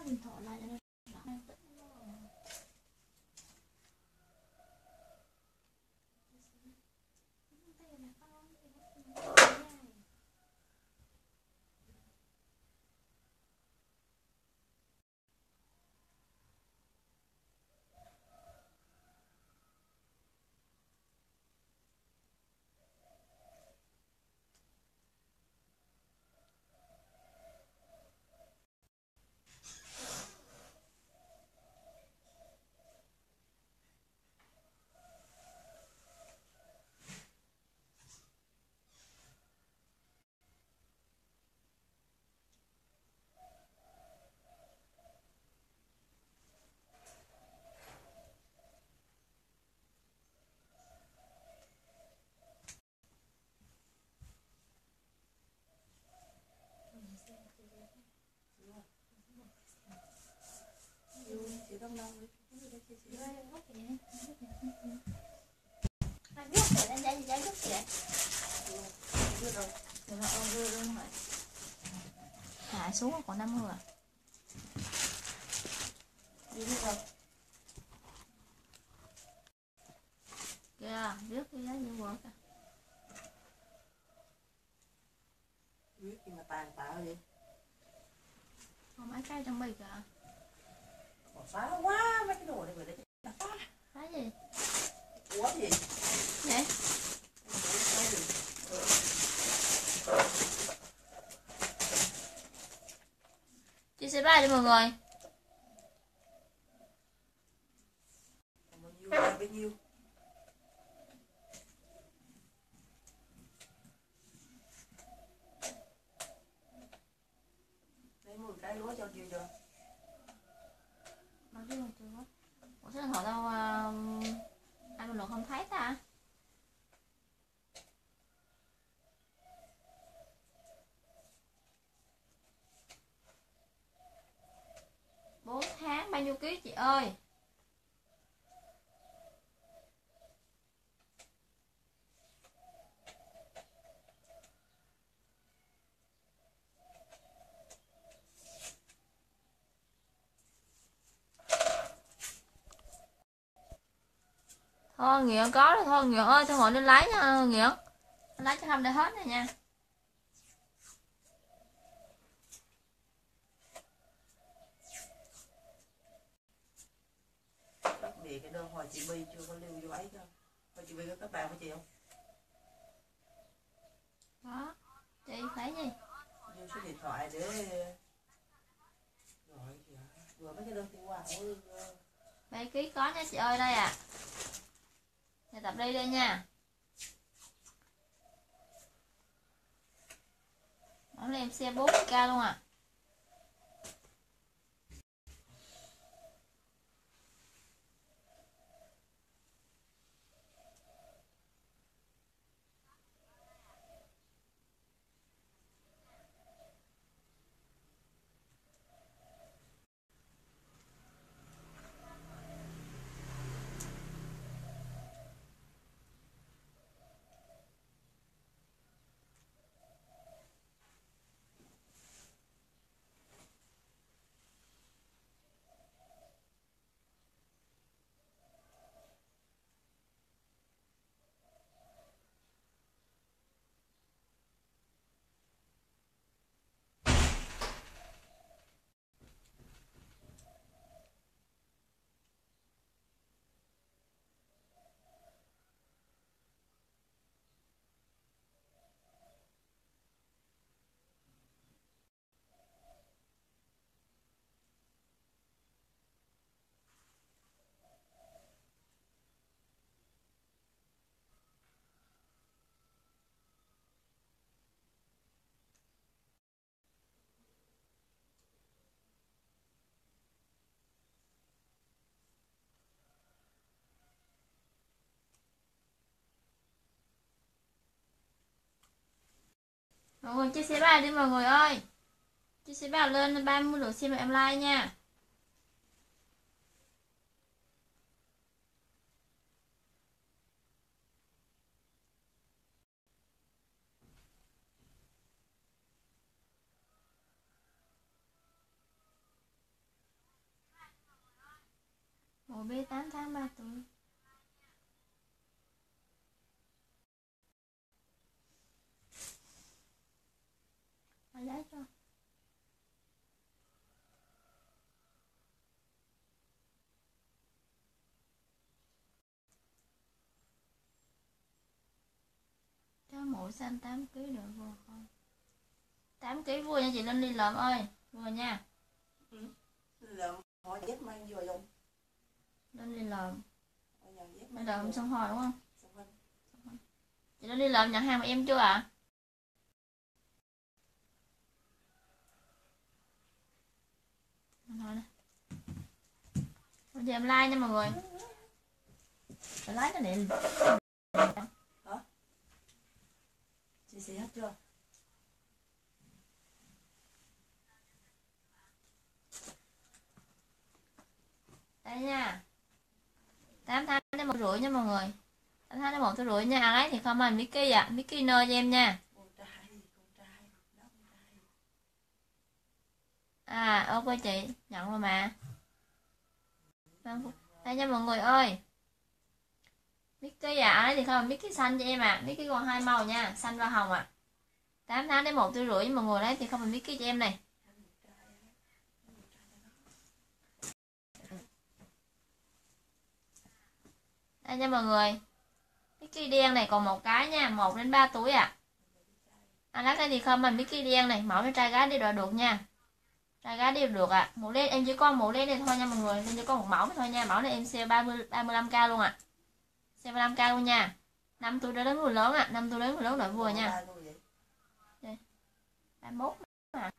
điện thoại lại cho nó hạ xuống còn 50 à. Đi biết đâu kìa, viết cái giá như quật à. Viết gì mà tàn tạo vậy? Không mấy cái trong bì kìa. Còn phá quá mấy cái đồ này, người đấy là phá. Phá gì? Ủa gì? Vậy? Chia sẻ bài đi mọi người. Bao nhiêu? Lấy 10 cái lúa cho nhiều chưa? Bao nhiêu mà chưa có. Ủa sao họ đâu ai bình luận không thấy ta? Bốn tháng bao nhiêu ký chị ơi? Thôi Nghiện có rồi, thôi Nghiện ơi, thôi ngồi lên lấy nha Nghiện. Lấy cho Thâm để hết này nha. Vì cái đơn hồi chị My chưa có lưu vô ấy thôi. Hồi chị My có các bạn của chị không? Đó. Chị thấy gì? Lưu số điện thoại để gọi kìa. Vừa mấy cái đơn tiêu qua không có. 7 ký có nha chị ơi, đây à. Nhà tập đi đây nha. Hôm nay em xe 40k luôn à. Mọi người chia sẻ bài đi mọi người ơi. Chia sẻ bài lên 30 lượt xem em like nha. Ủa bé 8 tháng 3 tuổi. Lấy cho. Cho mẫu xanh 8 kg được vừa không? 8 kg vừa nha chị Linh đi lợm ơi, vừa nha. Lợm họ dép mang vừa không? Linh đi lợm. Mang Lợm xong hồi đúng không? Xong rồi. Chị Linh đi lợm nhận hàng của em chưa ạ? Thôi nè. Bây giờ em like nha mọi người. Phải like cái này. Hả? Chị xì hết chưa? Đây nha. 8 tháng đến 1,5 nha mọi người. 8 tháng đến 1,5 nha. Ai lấy thì comment Mickey ạ. Mickey nơ cho em nha. Con trai. À ok chị, nhận rồi mà. Đây nha mọi người ơi. Mickey à, ai lấy thì comment Mickey xanh cho em ạ. Mickey còn 2 màu nha, xanh và hồng ạ. 8 tháng đến 1,5 mọi người lấy thì comment Mickey cho em này. Đây nha mọi người. Mickey đen này còn một cái nha, 1 đến 3 túi ạ. Anh lấy cái thì comment Mickey đen này, mẫu cho trai gái đi đòi được nha. Trai gái đều được ạ. Mũ len em chỉ có mũ len này thôi nha mọi người, em chỉ có một mẫu thôi nha. Mẫu này em sale 35k luôn ạ. Sale 35k luôn nha. 5 túi đến người lớn ạ, 5 túi đến người lớn đợi vừa nha. Đây. 31 mà.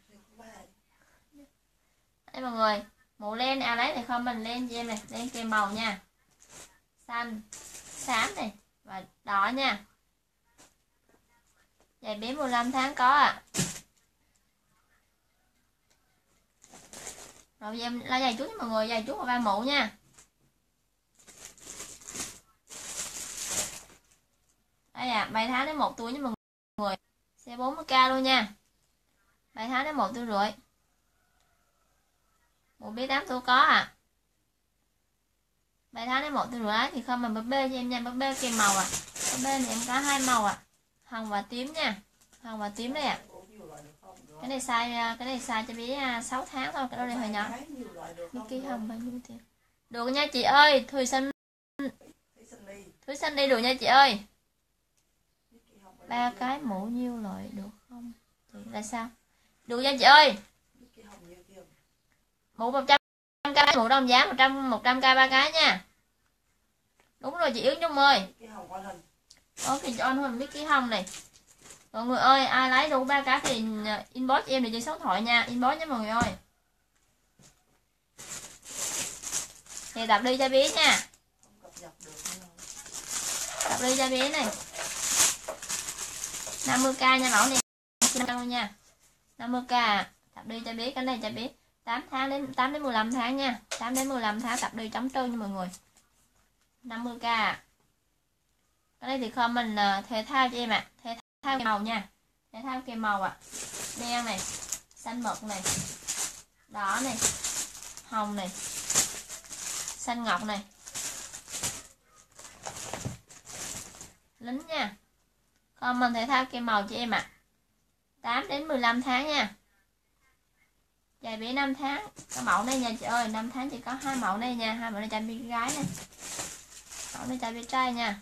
Đây mọi người, mũ len ai lấy thì comment len cho em này, len kèm màu nha. Xanh, xám này và đỏ nha. Giày bé 15 tháng có ạ. Rồi em la giày chút mọi người, giày chút và 3 mũ nha. Đây à, 7 tháng đến 1 tuổi nha mọi người. Xe 40k luôn nha. 7 tháng đến 1,5 tuổi. Một bé 8 tuổi có à. 7 tháng đến 1,5 tuổi thì không mà búp bê cho em nha, búp bê kèm màu à. Búp bê này em có 2 màu à. Hồng và tím nha. Hồng và tím đây ạ. Cái này size cho bé 6 tháng thôi, cái đó này hơi nhỏ. Mickey hồng bao nhiêu tiền? Được nha chị ơi, Thùy xanh đi được nha chị ơi. 3 cái mũ nhiêu loại được không? Chị là sao? Được nha chị ơi. Mũ 100k, mũ đồng giá 100k 3 cái nha. Đúng rồi chị Yến Nhung ơi. Ok chị on hơn Mickey hồng này. Mọi người ơi, ai lấy đủ 3 cái thì inbox em để trên số điện thoại nha, inbox nha mọi người ơi. Thì tập đi cho bé nha. Tập đi cho bé này. 50k nha mẫu này. 50k luôn nha. 50k. Tập đi cho bé, cái này cho bé 8 đến 15 tháng nha. 8 đến 15 tháng tập đi trống trơn nha mọi người. 50k. Cái này thì comment thể thao cho em ạ. Thể thao màu nha. Thể thao kèm màu ạ. Đen này, xanh mực này, đỏ này, hồng này, xanh ngọc này. Lính nha. Comment thể thao kèm màu cho em ạ. 8 đến 15 tháng nha. Giày bé 5 tháng. Cái mẫu này nha chị ơi, 5 tháng chỉ có 2 mẫu này nha, 2 mẫu này cho bé gái nè. Mẫu này cho bé trai nha.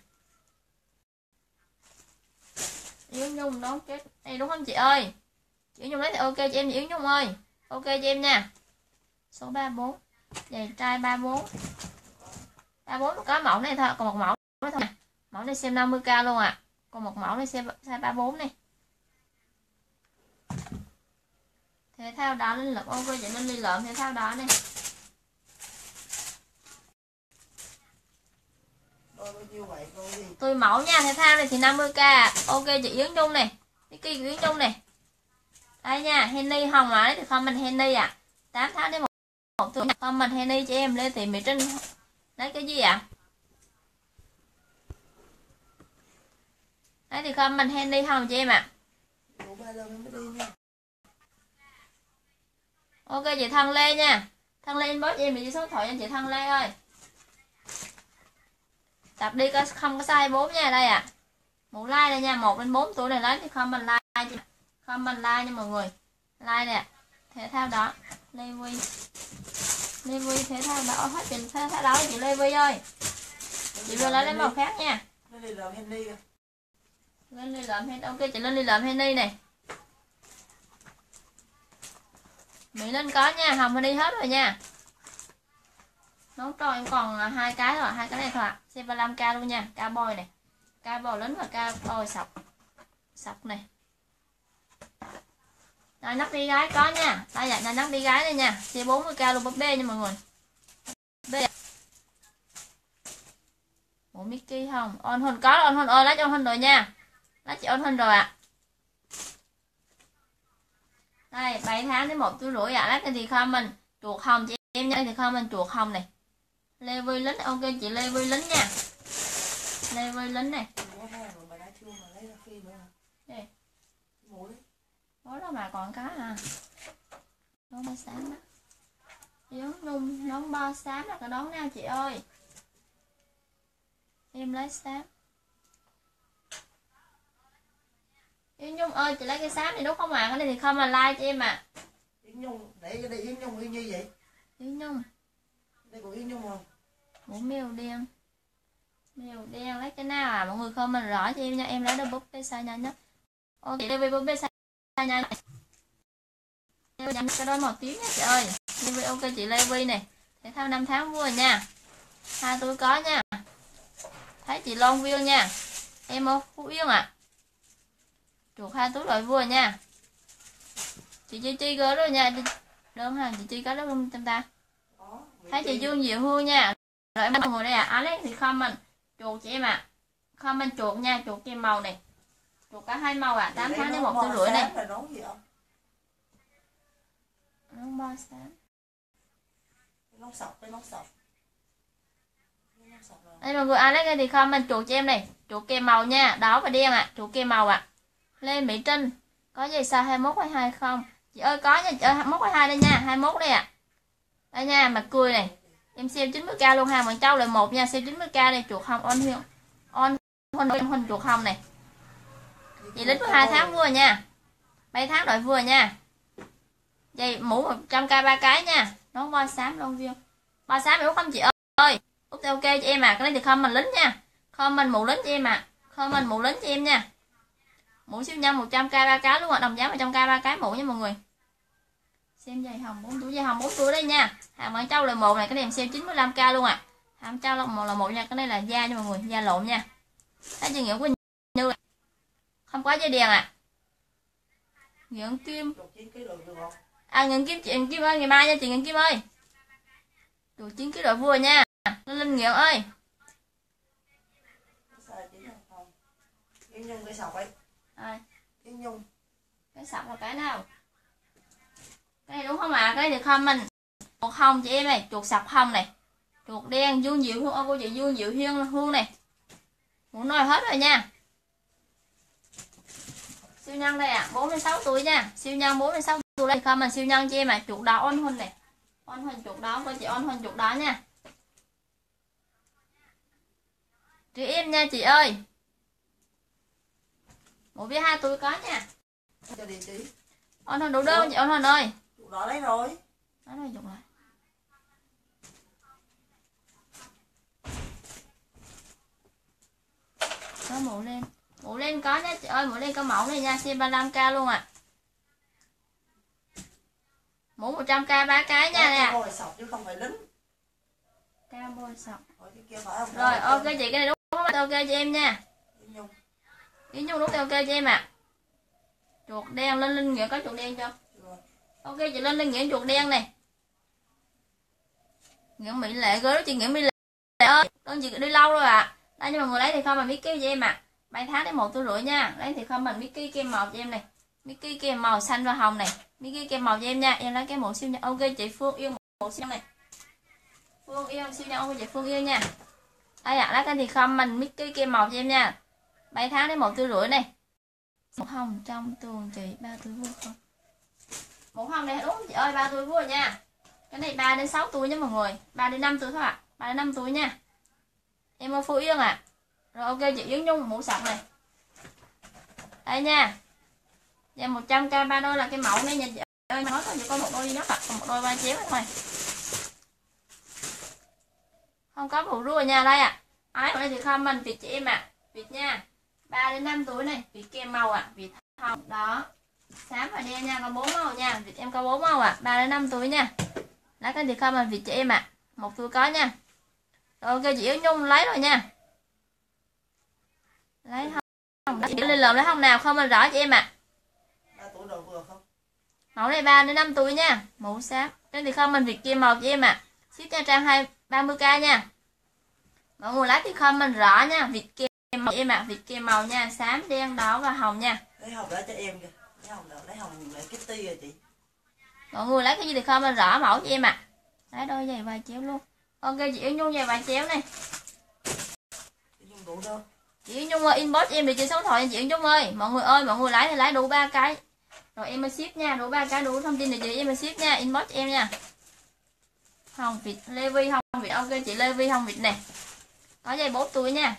Yến Nhung đón kết đây đúng không chị ơi? Chị Yến Nhung lấy thì ok cho em, chị Yến Nhung ơi. Ok cho em nha. Số 34. Giày trai 34. 34 có mẫu này thôi, còn một mẫu nữa thôi. Mẫu này xem 50k luôn ạ. Còn một mẫu này xem size 34 này. Thể thao đỏ linh lực ok chị Linh đi lợm thể thao đỏ này. Tùy mẫu nha, thể thao này thì 50k. Ok chị Yến Nhung này. Cái Yến Nhung này. Đây nha, Henny hồng mà đấy thì comment Henny ạ. 8 tháng đến 1 tuổi. Comment Henny cho em lên tìm Mỹ Trinh. Đấy cái gì ạ? Đấy thì comment Henny hồng cho em ạ. Ok chị Thân Lê nha. Thân Lê inbox em để số điện thoại cho chị Thân Lê ơi. Tập đi có không có size 4 nha. Đây ạ. Mũ like đây nha, 1 đến 4 tuổi này lấy thì comment like. Comment like nha mọi người. Like nè. Thể thao đó. Levi. Levi thể thao đó hết chị thể thao đó chị Levi ơi. Chị vừa lấy màu khác nha. Lên đi lợm Henny kìa. Lên đi lợm Henny. Ok chị lên đi lợm Henny này. Mỹ Linh có nha, Hồng Henny hết rồi nha. Nón tròn em còn 2 cái rồi, 2 cái này thôi ạ. 35k luôn nha, cao boy này. Cao boy lính và cao boy sọc. Sọc này. Rồi nắp đi gái có nha. Đây dạ nắp đi gái đây nha. Size 40k luôn búp bê nha mọi người. B. Ủa Mickey không? On hình có on hình ơi, lấy cho on hình rồi nha. Lấy chị on hình rồi ạ. Đây 7 tháng đến 1 tuổi rưỡi ạ. Lấy cái thì comment chuột hồng chị em nha, thì comment chuột hồng này. Levi lính, ok chị Levi lính nha. Levi lính này. Đây. Có đó mà còn cá à. Nón ba xám đó. Giống nhung, nón ba xám là cái nón nào chị ơi. Em lấy xám. Yến Nhung ơi chị lấy cái xám này đúng không ạ? Cái này thì không là like cho em ạ. Yến Nhung, để cái đây Yến Nhung y như vậy. Yến Nhung. Đây của Yến Nhung không? Mũ mèo đen. Mèo đen lấy cái nào à? Mọi người comment rõ cho em nha. Em lấy được búp bê size nhanh nhất. Ok đây với búp bê size nhanh. Cái đó màu tím nha chị ơi. Levi ok chị Levi này. Thể thao 5 tháng vui nha. 2 túi có nha. Thấy chị Long View nha. Em ở Phú Yên ạ. Chuột 2 túi loại vui nha. Chị Chi gỡ rồi nha. Đơn hàng chị Chi có đó không chúng ta? Thấy chị Dương Diệu Hương nha. Rồi em ngồi đây à. Alex thì comment chuột chị em ạ. Comment chuột nha, chuột kem màu này. Chuột cả 2 màu ạ. 8 tháng đến 1 tuổi rưỡi này. Nón ba xám. Nón sọc, cái nón sọc. Đây mọi người Alex thì comment chuột cho em này. Chuột kem màu nha, đỏ và đen ạ. Chuột kem màu ạ. Lê Mỹ Trinh có giày size 21 hay 2 không? Chị ơi có nha, chị ơi 21 hay 2 đây nha, 21 đây ạ. Đây nha, mặt cười này. Em xem 90k luôn ha, Hoàng Châu là 1 nha, xem 90k đây chuột hồng on hình chuột hồng này. Chị lính có 2 tháng vừa nha. 7 tháng đội vừa nha. Dây mũ 100k 3 cái nha. Nón voi xám luôn view. Ba xám hiểu không chị ơi? Ok cho em à, cái này thì comment lính nha. Comment mũ lính cho em à. Comment mũ lính cho em nha. Mũ siêu nhân 100k 3 cái luôn ạ, đồng giá 100k 3 cái mũ nha mọi người. Xem giày hồng 4 túi, giày hồng 4 túi đây nha. Hàng Hoàng Châu là 1 này, cái này em xem 95k luôn ạ. Hoàng Châu là 1 nha, cái này là da nha mọi người, da lộn nha. Thấy chưa Nguyễn Quỳnh Như không có dây đèn ạ. Nguyễn Kim. À Nguyễn Kim, chị Nguyễn Kim ơi, ngày mai nha chị Nguyễn Kim ơi. Chuột 9 kg đội vua nha. Linh Nguyễn ơi. Yến Nhung cái sọc ấy. Yến Nhung. Cái sọc là cái nào? Cái này đúng không ạ? Cái này thì comment chuột hồng chị em này, chuột sọc hồng này. Chuột đen Dương Diệu Hương, cô chị Dương Diệu Hương này. Muốn nói hết rồi nha. Siêu nhân đây ạ, 4 đến 6 tuổi nha. Siêu nhân 4 đến 6 tuổi đây comment siêu nhân cho em ạ, chuột đỏ on huynh này. On huynh chuột đó, cô chị on huynh chuột đó nha. Chị em nha chị ơi. 1 với 2 tuổi có nha. Cho địa chỉ. On huynh đủ đơn chị on huynh ơi. Chuột đỏ lấy rồi. Nói rồi chuột lại. Có mũ lên. Mũ lên có nha chị ơi, mũ lên có mẫu này nha, size 35k luôn ạ. Mũ 100k 3 cái nha nè. Rồi sọc chứ không phải lính. Cao bôi sọc. Rồi ok chị, cái này đúng không? Ok cho em nha. Yến Nhung đúng ok cho em ạ. Chuột đen lên Linh Nghĩa có chuột đen chưa? Ok chị lên Linh Nghĩa chuột đen này. Nghĩa Mỹ Lệ gửi đó chị Nghĩa Mỹ Lệ ơi. Con chị đi lâu rồi ạ. Đây cho mọi người lấy thì không mà Mickey cho em ạ. 7 tháng đến 1 tuổi rưỡi nha. Lấy thì không mình Mickey kem màu cho em này. Mickey kem màu xanh và hồng này. Mickey kem màu cho em nha. Em lấy cái mẫu siêu nhân. Ok chị Phương Yêu mẫu siêu nhân này. Phương Yêu siêu nhân ok chị Phương Yêu nha. Đây ạ, lấy cái thì không mình Mickey kem màu cho em nha. 7 tháng đến 1 tuổi rưỡi này. Màu hồng trong tuồng chị 3 tuổi vua không? Màu hồng này đúng không chị ơi, 3 tuổi vua nha. Cái này 3 đến 6 tuổi nha mọi người. 3 đến 5 tuổi thôi ạ. 3 đến 5 tuổi nha. Em ơi Phú Yên ạ. Rồi ok chị Yến Nhung mũ sọc này. Đây nha. Dạ 100k 3 đôi là cái mẫu này nha chị ơi, nói thôi chỉ có một đôi duy nhất ạ, còn một đôi ba chéo thôi. Không có phụ rua nha đây ạ. Ái đây thì comment Việt chị em ạ. Việt nha. 3 đến 5 túi này, Việt kem màu ạ, Việt hồng đó. Xám và đen nha, có 4 màu nha, Việt em có 4 màu ạ, 3 đến 5 túi nha. Lấy cái thì comment Việt chị em ạ. Một túi có nha. Rồi ok chị Yến Nhung lấy rồi nha. Lấy không? Chị lên lượm lấy không nào không mình rõ chị em ạ. 3 tuổi đầu vừa không? Mẫu này 3 đến 5 túi nha, mũ xám. Cái thì comment Việt kem màu chị em ạ. Ship Nha Trang 30k nha. Mọi người lấy thì comment rõ nha, Việt kem màu chị em ạ, Việt kem màu nha, xám, đen, đỏ và hồng nha. Lấy hồng để cho em kìa. Lấy hồng lại Kitty rồi chị. Mọi người lấy cái gì thì comment rõ mẫu chị em ạ. Lấy đôi giày vài chéo luôn. Ok chị Yến Nhung giày vài chéo này. Chị Nhung đủ đâu? Chị Yến Nhung ơi, inbox em để trên số điện thoại chị Yến Nhung ơi. Mọi người lấy thì lấy đủ 3 cái. Rồi em mới ship nha, đủ 3 cái đủ thông tin để chị em mới ship nha, inbox em nha. Hồng Việt, Levi Hồng Việt, ok chị Levi Hồng Việt nè. Có giày 4 túi nha.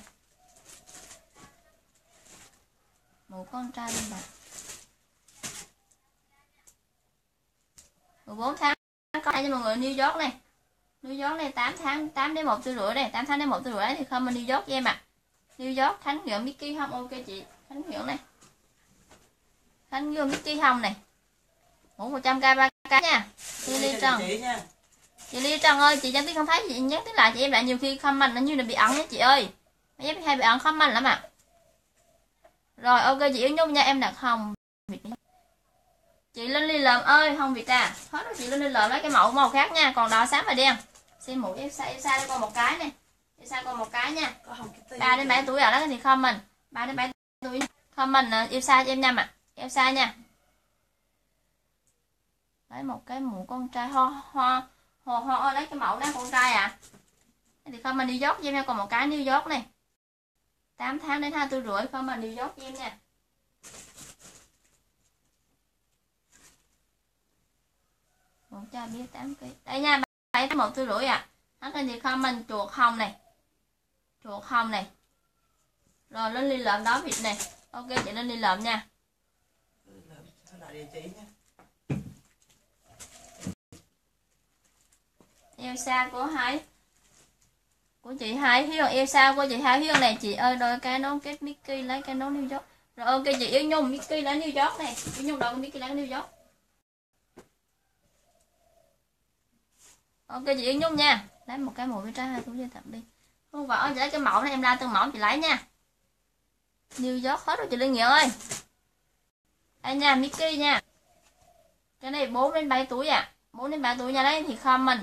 Một con trai luôn bạn. 14 tháng có cho mọi người New York này. New York này 8 tháng 8 đến 1 tuổi rưỡi này, 8 tháng đến 1 tuổi rưỡi thì không mình New York cho em ạ. New York Khánh Nguyễn Mickey không ok chị, Khánh Nguyễn này. Khánh Nguyễn Mickey Hồng này. Mũ 100k 3 cái nha. Chị Ly Trần. Chị Ly Trần ơi, chị nhắn tin không thấy chị nhắn tin lại chị em lại, nhiều khi comment nó như là bị ẩn nha chị ơi. Mấy em hay bị ẩn comment lắm ạ. Rồi ok chị Yến Nhung nha, em đặt hồng Việt. Chị Linh Ly Lợm ơi, Hồng Việt à. Hết rồi chị Linh Ly Lợm lấy cái màu khác nha, còn đỏ xám và đen. Xem mũ em sai đây con một cái nè. Em sai con một cái nha. Có hồng Kitty. 3 đến 7 tuổi ở đó thì comment. 3 đến 7 tuổi comment yêu sai cho em nha ạ. Em sai nha. Lấy một cái mũ con trai ho lấy cái mẫu đó con trai à. Thì comment New York cho em nha, còn một cái New York này. 8 tháng đến 2 tuổi rưỡi comment New York cho em nha. Một cha biết 8 kg. Đây nha, 7 1 tuổi rưỡi ạ. Nó lên thì comment chuột hồng này. Chuột hồng này. Rồi lên ly lợm đó Việt này. Ok chị lên ly lợm nha. Lại địa chỉ nha. Elsa của chị Hai Hiên, Elsa của chị Hai Hiên này chị ơi, đôi cái nón kết Mickey lấy cái nón New York. Rồi ok chị Yến Nhung Mickey lấy New York này, Yến Nhung đội Mickey lấy New York. Ok chị Yến Nhung nha, lấy một cái mũ với trái 2 túi cho tặng đi. Không vợ chị lấy cái mẫu này em la từng mẫu chị lấy nha. New York hết rồi chị Linh Nghĩa ơi. Đây nha, Mickey nha. Cái này 4 đến 7 túi ạ. 4 đến 7 túi nha, đấy thì comment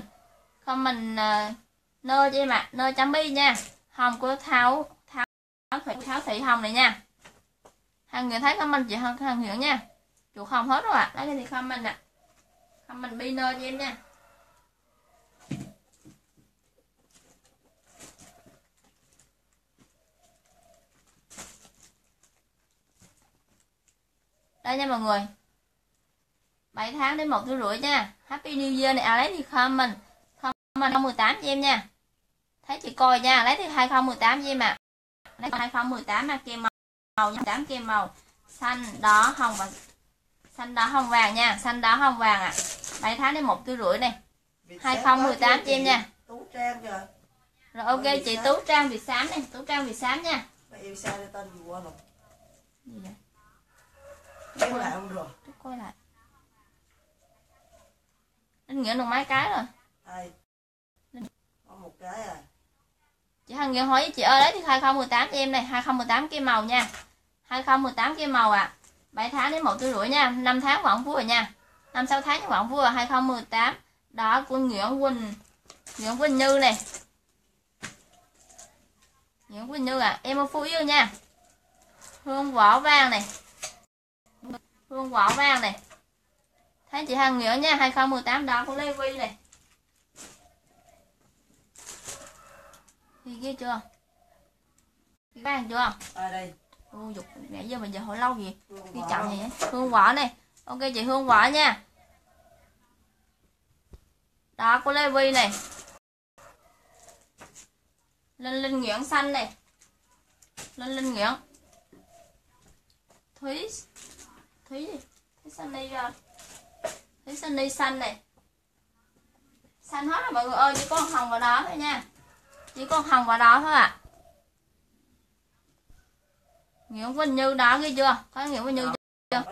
nơ cho em ạ, nơ chấm bi nha. Hồng của Thảo Thị Hồng này nha. Hàng người thấy comment chị hàng Nguyễn nha. Chuột hồng hết rồi ạ. Lấy cái thì comment ạ. Comment bi nơ cho em nha. Đây nha mọi người. 7 tháng đến 1 tuổi rưỡi nha. Happy New Year này, lấy thì comment 2018 cho em nha. Thấy chị coi nha, lấy thì 2018 cho em ạ. Lấy 2018 là kem màu nha, 8 kem màu xanh, đỏ, hồng và xanh đỏ hồng vàng nha, xanh đỏ hồng vàng ạ. 7 tháng đến 1 tuổi rưỡi này. 2018 cho em nha. Tú Trang kìa. Rồi ok chị Tú Trang Việt Xám này, Tú Trang Việt Xám nha. Mà yêu sao cho tên gì quên rồi. Gì vậy? Kéo lại không được. Tôi coi lại. Anh Nghĩa được mấy cái rồi. Ai? Có một cái à. Chị Hằng Nghĩa hỏi với chị ơi, đấy thì 2018 cho em này, 2018 kem màu nha. 2018 kem màu ạ. 7 tháng đến 1 tuổi rưỡi nha, 5 tháng vẫn vui rồi nha. 5-6 tháng vẫn vui rồi, 2018. Đó của Nguyễn Quỳnh Như này. Nguyễn Quỳnh Như à, em ở Phú Yên nha. Hương vỏ vàng này. Hương vỏ vàng này. Thấy chị Hằng Nghĩa nha, 2018 đó của Levi này. Thì kia chưa? Vàng chưa? À đây. Ô dục nãy giờ mình giờ hỏi lâu gì? Đi chậm vậy. Hương vỏ này. Ok chị Hương vỏ nha. Đó của Levi này. Linh Nguyễn xanh này, Linh Nguyễn, Thúy Sunny rồi, Thúy Sunny xanh này, xanh hết rồi mọi người ơi, chỉ có hồng vào đó thôi nha, chỉ có hồng vào đó thôi ạ. Nguyễn Vinh Như đó ghi chưa, có Nguyễn Vinh Như chưa?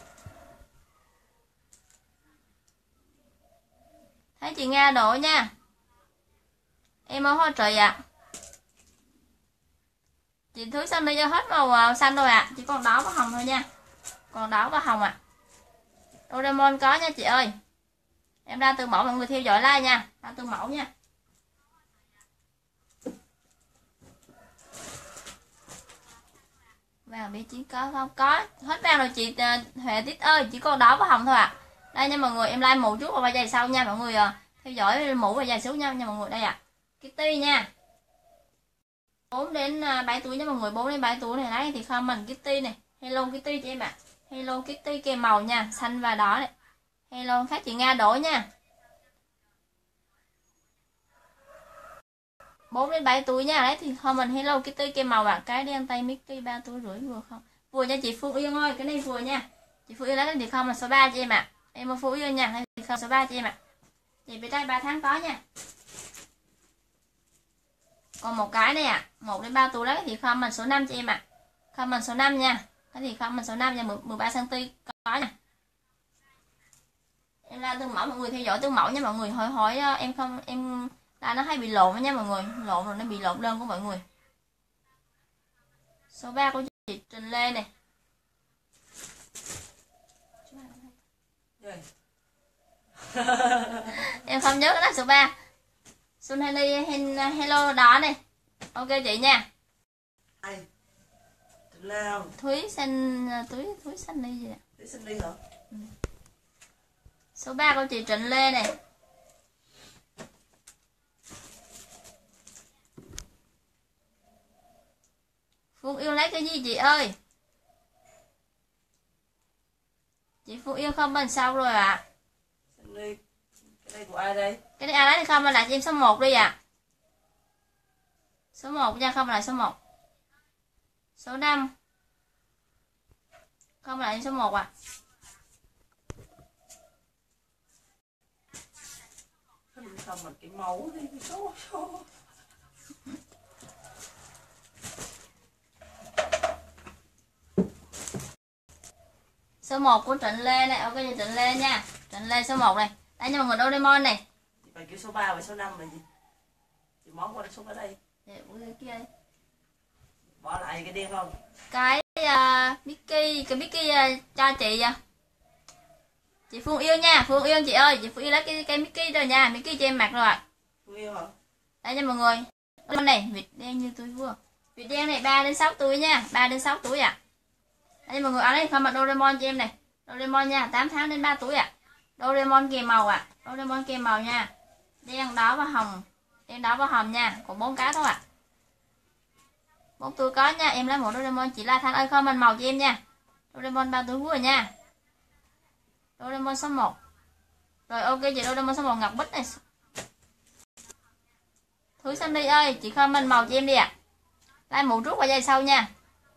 Thấy chị Nga đổ nha, em ơi hoa trời ạ. Chị Thúy Sunny cho hết màu xanh rồi ạ, chỉ còn đỏ và hồng thôi nha, còn đỏ và hồng ạ. Doraemon có nha chị ơi, em ra từ mẫu, mọi người theo dõi like nha, ra từ mẫu nha. Vàng bị chỉ có không? Có hết vàng rồi chị Huệ Tít ơi, chỉ còn đỏ và hồng thôi ạ. Đây nha mọi người, em like mũ trước và giày sau nha mọi người, theo dõi mũ và giày xuống nhau nha mọi người. Đây ạ, Kitty nha, 4 đến 7 tuổi nha mọi người, 4 đến 7 tuổi này. Đấy thì comment Kitty này, Hello Kitty cho em ạ. Hello Kitty kèm màu nha, xanh và đỏ này. Hello khác chị Nga đổ nha, 4 đến 7 tuổi nha. Đấy thì comment Hello Kitty kèm màu ạ. Cái đen tay Mickey 3 tuổi rưỡi vừa không? Vừa nha chị Phương Yên ơi, cái này vừa nha. Chị Phương Yên lấy thì comment số 3 cho em ạ. Em ở Phú Yên nha, thì comment số 3 cho em ạ. Chị bị trai 3 tháng có nha. Còn một cái này ạ, 1 đến 3 tuổi đấy thì comment số 5 cho em ạ. Comment số 5 nha. Cái thì comment số 5 nha, 13 cm có nha. Em ra tương mẫu, mọi người theo dõi tương mẫu nha mọi người. Hỏi em không, em là nó hay bị lộn nha mọi người, lộn rồi nó bị lộn đơn của mọi người. Số 3 của chị Trình Lê này. Em không nhớ cái là số 3. Xuân Hello đó này. Ok chị nha. Ai? Nào. Thúy xanh Thúy xanh đi gì nè. Thúy xanh đi hả? Ừ. Số 3 của chị Trịnh Lê này. Phương Yêu lấy cái gì chị ơi? Chị Phương Yêu không bên sau rồi ạ. Cái này của ai đây? Cái này ai lấy thì không lại cho em số 1 đi ạ. Số 1 nha, không lại số 1. Số 5. Không lại số 1 ạ. Không mà cái máu đi số. Số 1 của Trịnh Lê này, ok chị Trịnh Lê nha. Trịnh Lê số 1 này. Đây nha mọi người, Doraemon này. Chị phải kêu số 3 và số 5 là gì? Chị món qua số ở đây. Dạ, kia. Bỏ lại cái đen không? Cái Mickey, cái Mickey cho chị chị Phương Yêu nha, Phương Yêu chị ơi, chị Phương Yêu lấy cái Mickey rồi nha, Mickey cho em mặc rồi. Phương Yêu hả? Đây nha mọi người. Con này vịt đen như tôi vừa. Vịt đen này 3 đến 6 tuổi nha, 3 đến 6 tuổi ạ. Đây mọi người, ở đây không mặc Doraemon cho em này. Doraemon nha, 8 tháng đến 3 tuổi ạ. Doraemon kèm màu ạ. Doraemon kèm màu nha. Đen đỏ và hồng. Đen đỏ và hồng nha, còn 4 cái thôi ạ. 4 tuổi có nha, em lấy một Doraemon, chị La Thanh ơi không mình màu cho em nha. Doraemon 3 tuổi vừa nha. Doraemon số 1. Rồi ok chị, Doraemon số 1 Ngọc Bích này. Thúy Sunny ơi, chị không mình màu cho em đi ạ. Lai mũ trước và dây sau nha.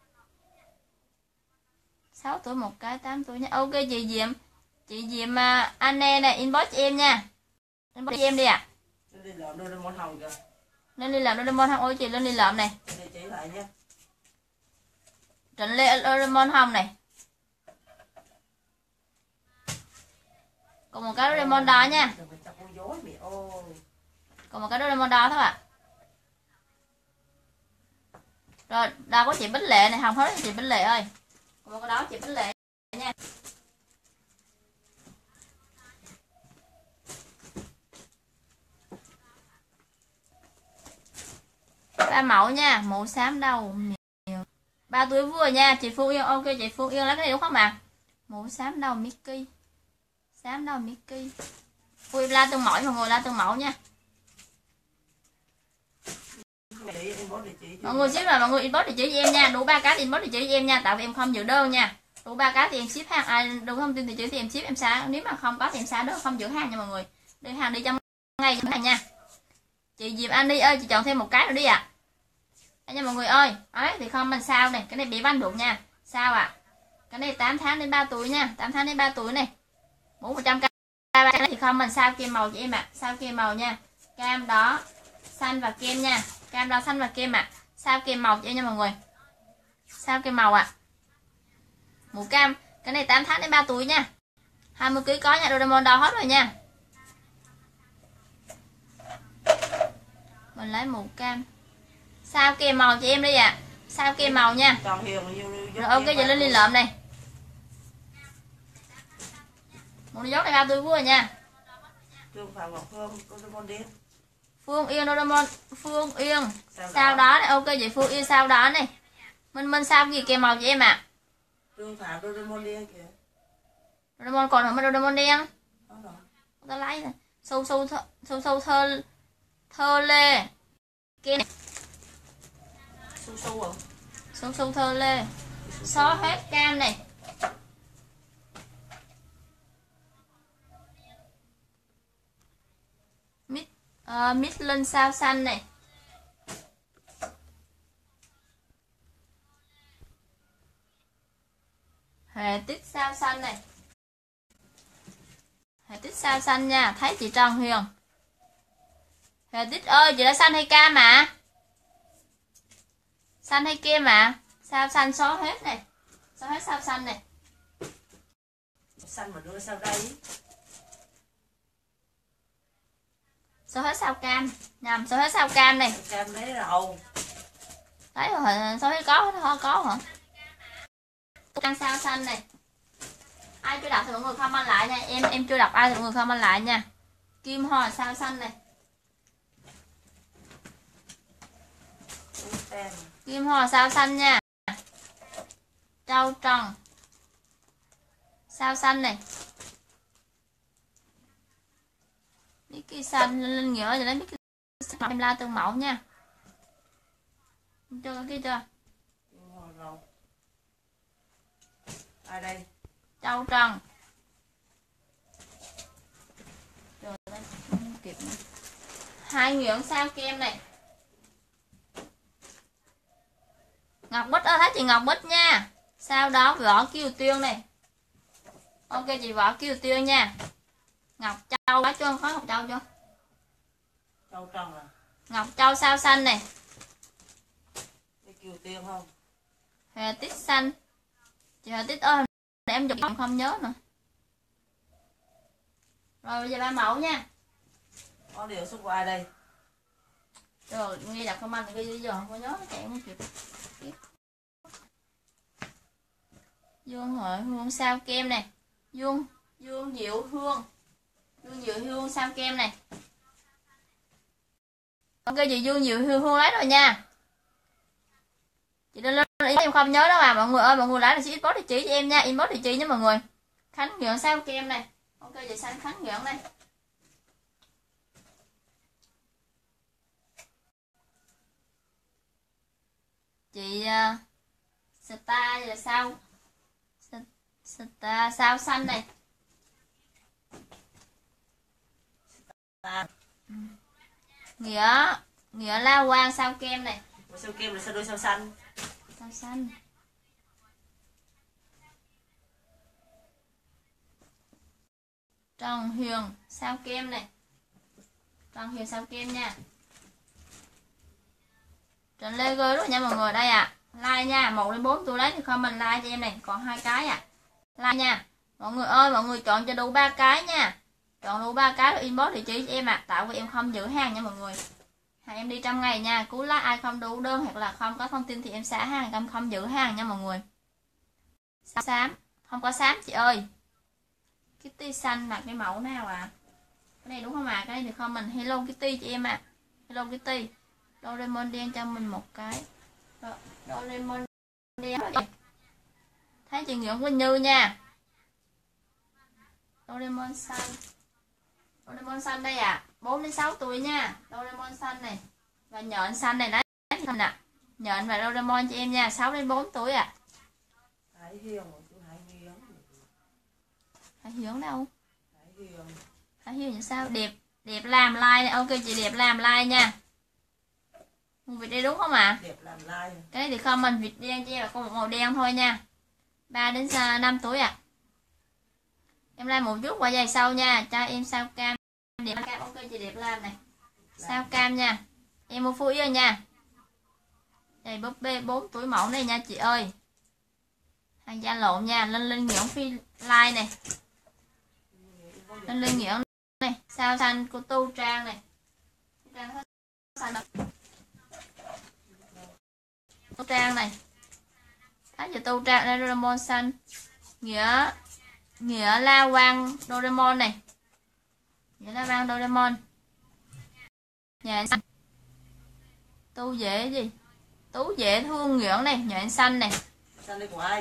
6 tuổi một cái, 8 tuổi nha. Ok chị Diệm. Chị Diệm Anne này, inbox cho em nha. Inbox cho em đi ạ. Lên đi lợm Doraemon hồng kìa. Lên đi lợm Doraemon hồng, ôi chị lên đi lợm này. Để chỉ lại nha. Trịnh Lê Doraemon hồng này. Còn một cái Doraemon đỏ nha. Còn một cái Doraemon đỏ thôi ạ. Rồi, đó có chị Bích Lệ này, hồng hết chị Bích Lệ ơi. Còn một cái đó chị Bích Lệ nha. Ba mẫu nha, màu xám đầu. 3 tuổi vừa nha, chị Phương Yên, ok chị Phương Yên lấy cái này đúng không ạ? Màu xám đầu Mickey. Xám đầu Mickey. Ui la từng mẫu mọi người, la từng mẫu nha. Mọi người ship là mọi người inbox địa chỉ cho em nha, đủ 3 cái thì inbox địa chỉ cho em nha, tại vì em không giữ đơn nha. Đủ 3 cái thì em ship hàng, ai đủ thông tin địa chỉ thì em ship em xá, nếu mà không có thì em xá đó, không giữ hàng nha mọi người. Đưa hàng đi trong ngày này nha. Chị Diệp Anh đi ơi, chị chọn thêm một cái nữa đi ạ. Đây nha mọi người ơi. Đấy thì comment sao này, cái này bé văn được nha. Sao ạ? Cái này 8 tháng đến 3 tuổi nha, 8 tháng đến 3 tuổi này. Mũ 100k. Cái này thì comment sao kem màu cho em ạ. Sao kem màu nha. Cam đó, xanh và kem nha. Cam đó xanh và kem ạ. Sao kem màu cho em nha mọi người. Sao kem màu ạ. Mũ cam, cái này 8 tháng đến 3 tuổi nha. 20 kg có nha, Doraemon đo hết rồi nha. Mình lấy mũ cam. Sao kem màu cho em đi ạ. Sao kem màu nha. Tròn hiền rồi ok giờ lên liên lợm này. Một dốc này 3 tuổi vui rồi nha. Trương Phạm Ngọc Hương, Doraemon đen. Phương Yên Doraemon, Phương Yên. Sao đó này, ok vậy Phương Yên sao đó này. Minh sao gì kem màu cho em ạ. Trương Phạm Doraemon đen kìa. Doraemon còn không có Doraemon đen. Đó rồi. Ta lấy rồi. Sâu thơ lê. Kem. Su à? Sâu thơ lê. Xóa hết cam này. Mít lên sao xanh này. Hệ tích sao xanh này. Hệ tích sao xanh nha. Thấy chị Trần Huyền. Hệ tích ơi chị đã xanh hay cam ạ? Xanh hay kem ạ? Sao xanh xóa hết này. Xóa hết sao xanh này. Xanh mà đưa sao đây? Xóa hết sao cam. Nhầm xóa hết sao cam này. Cam lấy rồi. Đấy rồi xóa hết có hả? Ăn sao xanh này. Ai chưa đọc thì mọi người comment lại nha. Em chưa đọc ai thì mọi người comment lại nha. Kim Hoa sao xanh này. Kim Hoa sao xanh nha. Trâu Trần sao xanh này. Mickey xanh lên nghĩa rồi đấy. Mickey xanh em la tương mẫu nha. Chưa kia chưa. Ai đây? Trâu Trần. Trời ơi, không kịp nữa. Hai nhuyễn sao kem này. Ngọc Bích ơi, thấy chị Ngọc Bích nha. Sau đó Võ Kiều Tuyên này. Ok chị Võ Kiều Tuyên nha. Ngọc Châu có chưa? Có Ngọc Châu chưa? Châu Trần à? Ngọc Châu sao xanh này. Cái Kiều Tuyên không? Hệ tích xanh. Chị Hệ tích ơi, em dùng không nhớ nữa. Rồi bây giờ 3 mẫu nha. Có điều số của ai đây? Rồi nghe đọc comment thì bây giờ không có nhớ chạy không kịp. Dương Hội Hương sao kem này. Dương Diệu Hương. Dương Diệu Hương sao kem này. Ok chị Dương Diệu Hương lấy rồi nha. Chị lên em không nhớ đâu mà mọi người ơi, mọi người lấy là chị inbox địa chỉ cho em nha, inbox địa chỉ nha mọi người. Khánh Nguyễn sao kem này. Ok chị xanh Khánh Nguyễn đây. Chị Star là sao? Star sao xanh này. Nghĩa La Quang sao kem này. Sao kem là sao đôi sao xanh? Sao xanh. Trần Huyền sao kem này. Trần Huyền sao kem nha. Trần Lê Gơ rồi nha mọi người. Đây ạ. Like nha. 1 đến 4 tôi lấy thì comment like cho em này. Còn 2 cái ạ. Like nha. Mọi người ơi, mọi người chọn cho đủ 3 cái nha. Chọn đủ 3 cái rồi inbox địa chỉ cho em ạ. Tạo vì em không giữ hàng nha mọi người. Hàng em đi trong ngày nha. Cú lá ai không đủ đơn hoặc là không có thông tin thì em xả hàng, em không giữ hàng nha mọi người. Xám. Không có xám chị ơi. Kitty xanh là cái mẫu nào ạ? Cái này đúng không ạ? Cái này thì không mình Hello Kitty chị em ạ. Hello Kitty. Doraemon đen cho mình một cái. Doraemon đen. Thấy chị Nguyễn Quỳnh Như nha. Doraemon xanh. Doraemon xanh đây ạ. 4 đến 6 tuổi nha. Doraemon xanh này. Và nhện xanh này đấy. Nè. Nhện và Doraemon cho em nha. 6 đến 4 tuổi ạ. Hải Hiền, Hải Hiền đâu? Hải Hiền. Hải Hiền như sao? Đẹp làm like này. Ok chị đẹp làm like nha. Vịt đây đúng không ạ? Đẹp làm like. Cái này thì comment vịt đen cho em là có một màu đen thôi nha. 3 đến 5 túi ạ. Em like một chút qua giày sau nha. Cho em sao cam. Đẹp cam ok chị đẹp làm này. Sao cam nha. Em mua Phú Yên nha. Giày búp bê 4 túi mẫu này nha chị ơi. Hàng da lộn nha. Linh Nguyễn Phi like này. Linh Nguyễn này. Sao xanh của Tu Trang này. Tu Trang hết xanh đâu. Tu Trang này. Thấy giờ Tu Trang đây Doraemon xanh. Nghĩa La Quang Doraemon này. Nghĩa La Quang Doraemon. Nhà xanh. Tu dễ gì? Tú dễ thương Nguyễn này, nhện xanh này. Xanh đây của ai?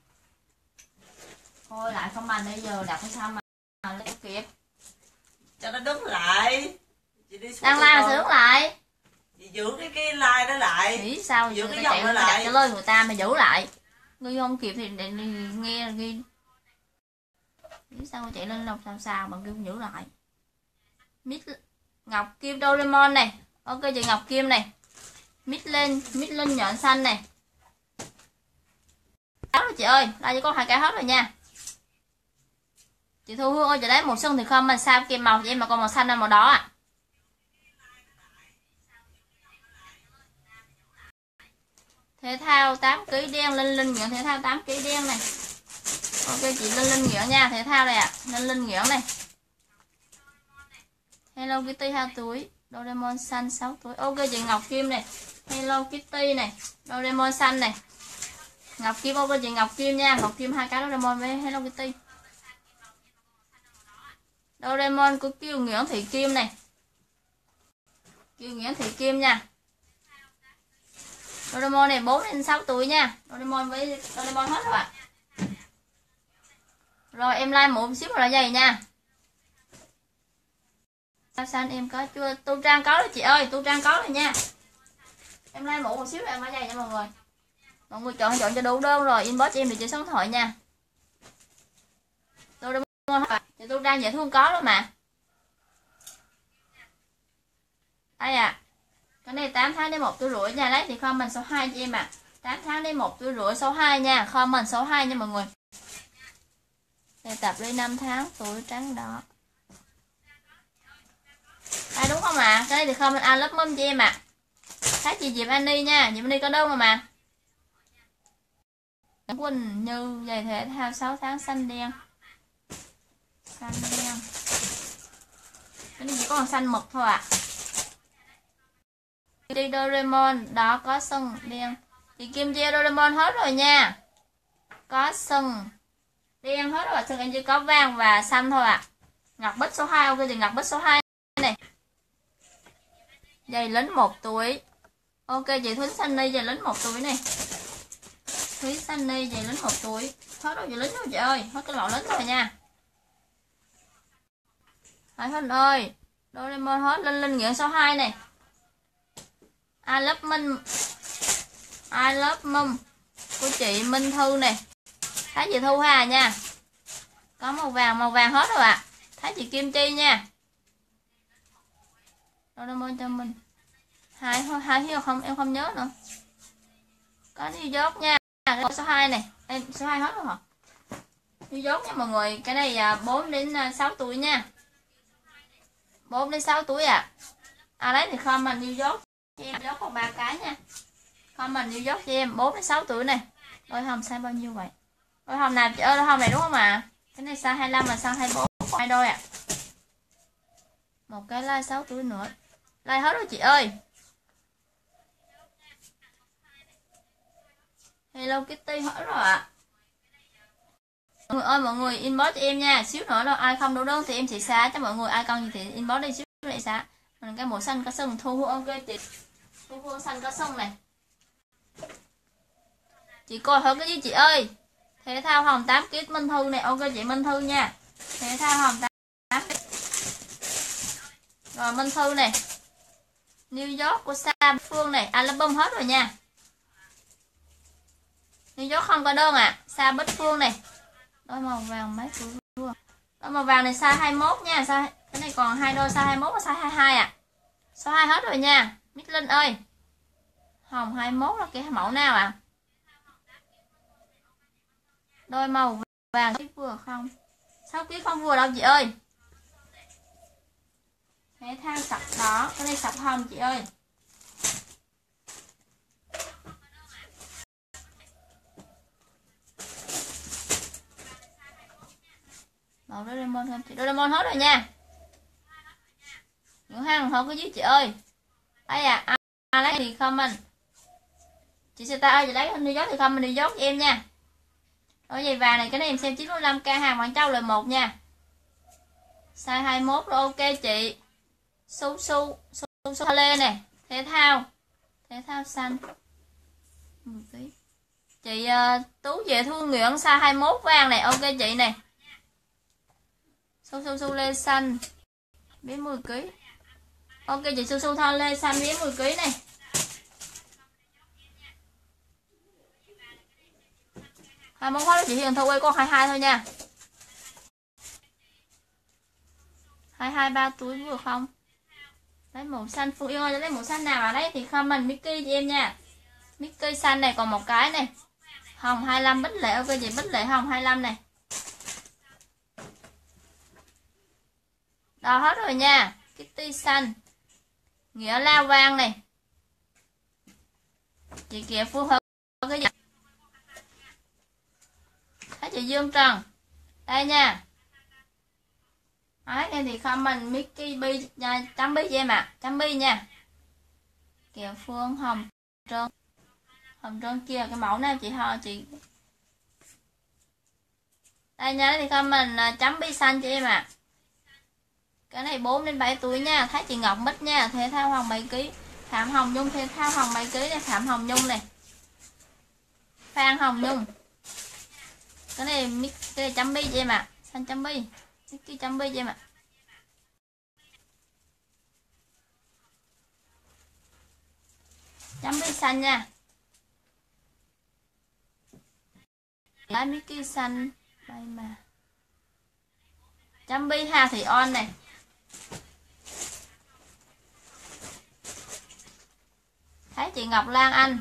Thôi lại không bàn bây giờ đặt cái sao mà lấy kịp. Cho nó đứng lại. Chị đi Đang like mà sướng lại. Chị giữ cái like đó lại. Nghĩ sao giữ người cái ta dòng chạy đó đặt lại. cho lời người ta mà giữ lại. Ngươi không kịp thì để nghe ghi. Nghĩ sao chạy lên lọc sao mà kêu giữ lại. Ngọc Kim Doraemon này. Ok chị Ngọc Kim này. Mít lên nhọn xanh này. Đó rồi chị ơi, đây chỉ có 2 cái hết rồi nha. Chị Thu Hương ơi, chị lấy màu xuân thì không mà sao kèm màu cho em mà còn màu xanh là màu đỏ ạ. Thể thao 8 kg đen, Linh Nguyễn thể thao 8 kg đen này. Ok chị Linh Nguyễn nha, thể thao này ạ. Linh Nguyễn này. Hello Kitty 2 túi, Doraemon xanh 6 túi. Ok chị Ngọc Kim này. Hello Kitty này, Doraemon xanh này. Ngọc Kim ok chị Ngọc Kim nha, Ngọc Kim 2 cái Doraemon với Hello Kitty. Doraemon của Kiều Nguyễn Thị Kim này. Kiều Nguyễn Thị Kim nha. Doraemon này 4 đến 6 tuổi nha. Doraemon với Doraemon hết rồi ạ. Rồi em like một xíu là giày nha. Sao xanh em có chưa? Tu Trang có rồi chị ơi, Tu Trang có rồi nha. Em like một xíu là em phải giày nha mọi người. Mọi người chọn cho đủ đơn rồi inbox em để chị số điện thoại nha. Chị Tu Trang dễ thương có rồi mà. Đây à. Cái này 8 tháng đến 1 tuổi rưỡi nha, lấy thì comment số 2 cho em ạ. 8 tháng đến 1 tuổi rưỡi số 2 nha, comment số 2 nha mọi người. Đây tập đi 5 tháng tuổi trắng đỏ. Đây đúng không ạ? Cái này thì comment I love mom cho em ạ. Thấy chị Diệp Annie nha, Diệp Annie có đơn rồi mà. Quỳnh Như giày thể thao 6 tháng xanh đen. Xanh đen. Cái này chỉ còn xanh mực thôi ạ. Đi Doraemon đó có sừng đen. Chị Kim Chi Doraemon hết rồi nha. Có sừng đen hết rồi, sừng anh chỉ có vàng và xanh thôi ạ. Ngọc Bích số 2 ok chị Ngọc Bích số 2 này. Giày lính 1 tuổi. Ok chị Thúy Sunny giày lính 1 tuổi này. Thúy Sunny giày lính 1 tuổi. Hết rồi giày lính rồi chị ơi, hết cái mẫu lính rồi nha. Hải Huynh ơi, Doraemon hết, Linh Nguyễn số 2 này. I love mom của chị Minh Thư này. Thấy chị Thu Hà nha. Có màu vàng hết rồi ạ. Thấy chị Kim Chi nha. Doraemon cho mình. Hai Hiếu không em không nhớ nữa. Có New York nha. Số 2 này. Em số 2 hết rồi hả? New York nha mọi người. Cái này 4 đến 6 tuổi nha. 4 đến 6 tuổi ạ. Lấy thì không mà New York. Em New York còn 3 cái nha. Không mà New York cho em 4 đến 6 tuổi này. Đôi hồng size bao nhiêu vậy? Đôi hồng nào chị ơi, đôi hồng này đúng không ạ? Cái này size 25 và size 24. Hai đôi ạ. Một cái like 6 tuổi nữa. Like hết rồi chị ơi. Hello Kitty hết rồi ạ. Mọi người ơi, mọi người inbox cho em nha. Xíu nữa đâu ai không đủ đơn thì em sẽ xá cho mọi người. Ai cần gì thì inbox đi xíu để xá. Mình cái màu xanh có sừng Thu Hương ok chị. Thu Hương xanh có sừng này. Chị coi hơn cái gì chị ơi. Thể thao hồng 8 kg Minh Thư này. Ok chị Minh Thư nha. Thể thao hồng 8 kg. Rồi Minh Thư này. New York của Sa Phương này. Album hết rồi nha. New York không có đơn ạ. Sa Bích Phương này. Đôi màu vàng mấy tuổi luôn. Đôi màu vàng này size 21 nha. Cái này còn 2 đôi size 21 và size 22 ạ. Số 2 hết rồi nha. Mít Linh ơi. Hồng 21 là cái mẫu nào ạ? Đôi màu vàng vừa không? 6 kg không vừa đâu chị ơi. Thể thao sọc đỏ, cái này sọc hồng chị ơi. Màu Doraemon không chị? Doraemon hết rồi nha. Những hàng không có dưới chị ơi. Đây à, lấy thì comment. Chị Sita ơi, chị lấy hình đi dốt thì comment đi dốt cho em nha. Đôi giày vàng này cái này em xem 95k, hàng Quảng Châu lời 1 nha. Size 21 rồi, ok chị. Su lê này, thể thao xanh. 10 kg. Chị Tú về Thương Nguyễn size 21 vàng này, ok chị này. Su lê xanh bé 10 kg. Ok chị su thon lê xanh bé 10 kg này. Hai món hết chị Hiền Thu ơi, con 22 thôi nha. 22 3 túi vừa không? Lấy màu xanh. Phương Yêu ơi, lấy màu xanh nào mà lấy thì comment Mickey cho em nha. Mickey xanh này còn một cái này. Hồng 25 Bích Lệ, ok chị Bích Lệ hồng 25 này. Đó hết rồi nha. Kitty xanh. Nghĩa la vàng này. Chị Kiệt Phương Hợp cái gì? Thấy chị Dương Trần. Đây nha. Đấy, em thì comment Mickey Bi chấm bi cho em ạ. Chấm bi nha. Kiều Phương hồng trơn kia, cái mẫu nào chị ho chị. Đây nha, thì comment chấm bi xanh cho em ạ. Cái này 4 đến 7 tuổi nha. Thấy chị Ngọc Bích nha. Thể thao hồng 7 kg. Phạm Hồng Nhung thể thao hồng 7 kg này. Phạm Hồng Nhung này. Phan Hồng Nhung. Cái này chấm bi cho em ạ. Xanh chấm bi. Cái chấm bi cho em ạ. Chấm bi xanh nha. Lá Mickey xanh đây mà. Chấm bi Hà Thị On này. Thấy chị Ngọc Lan Anh.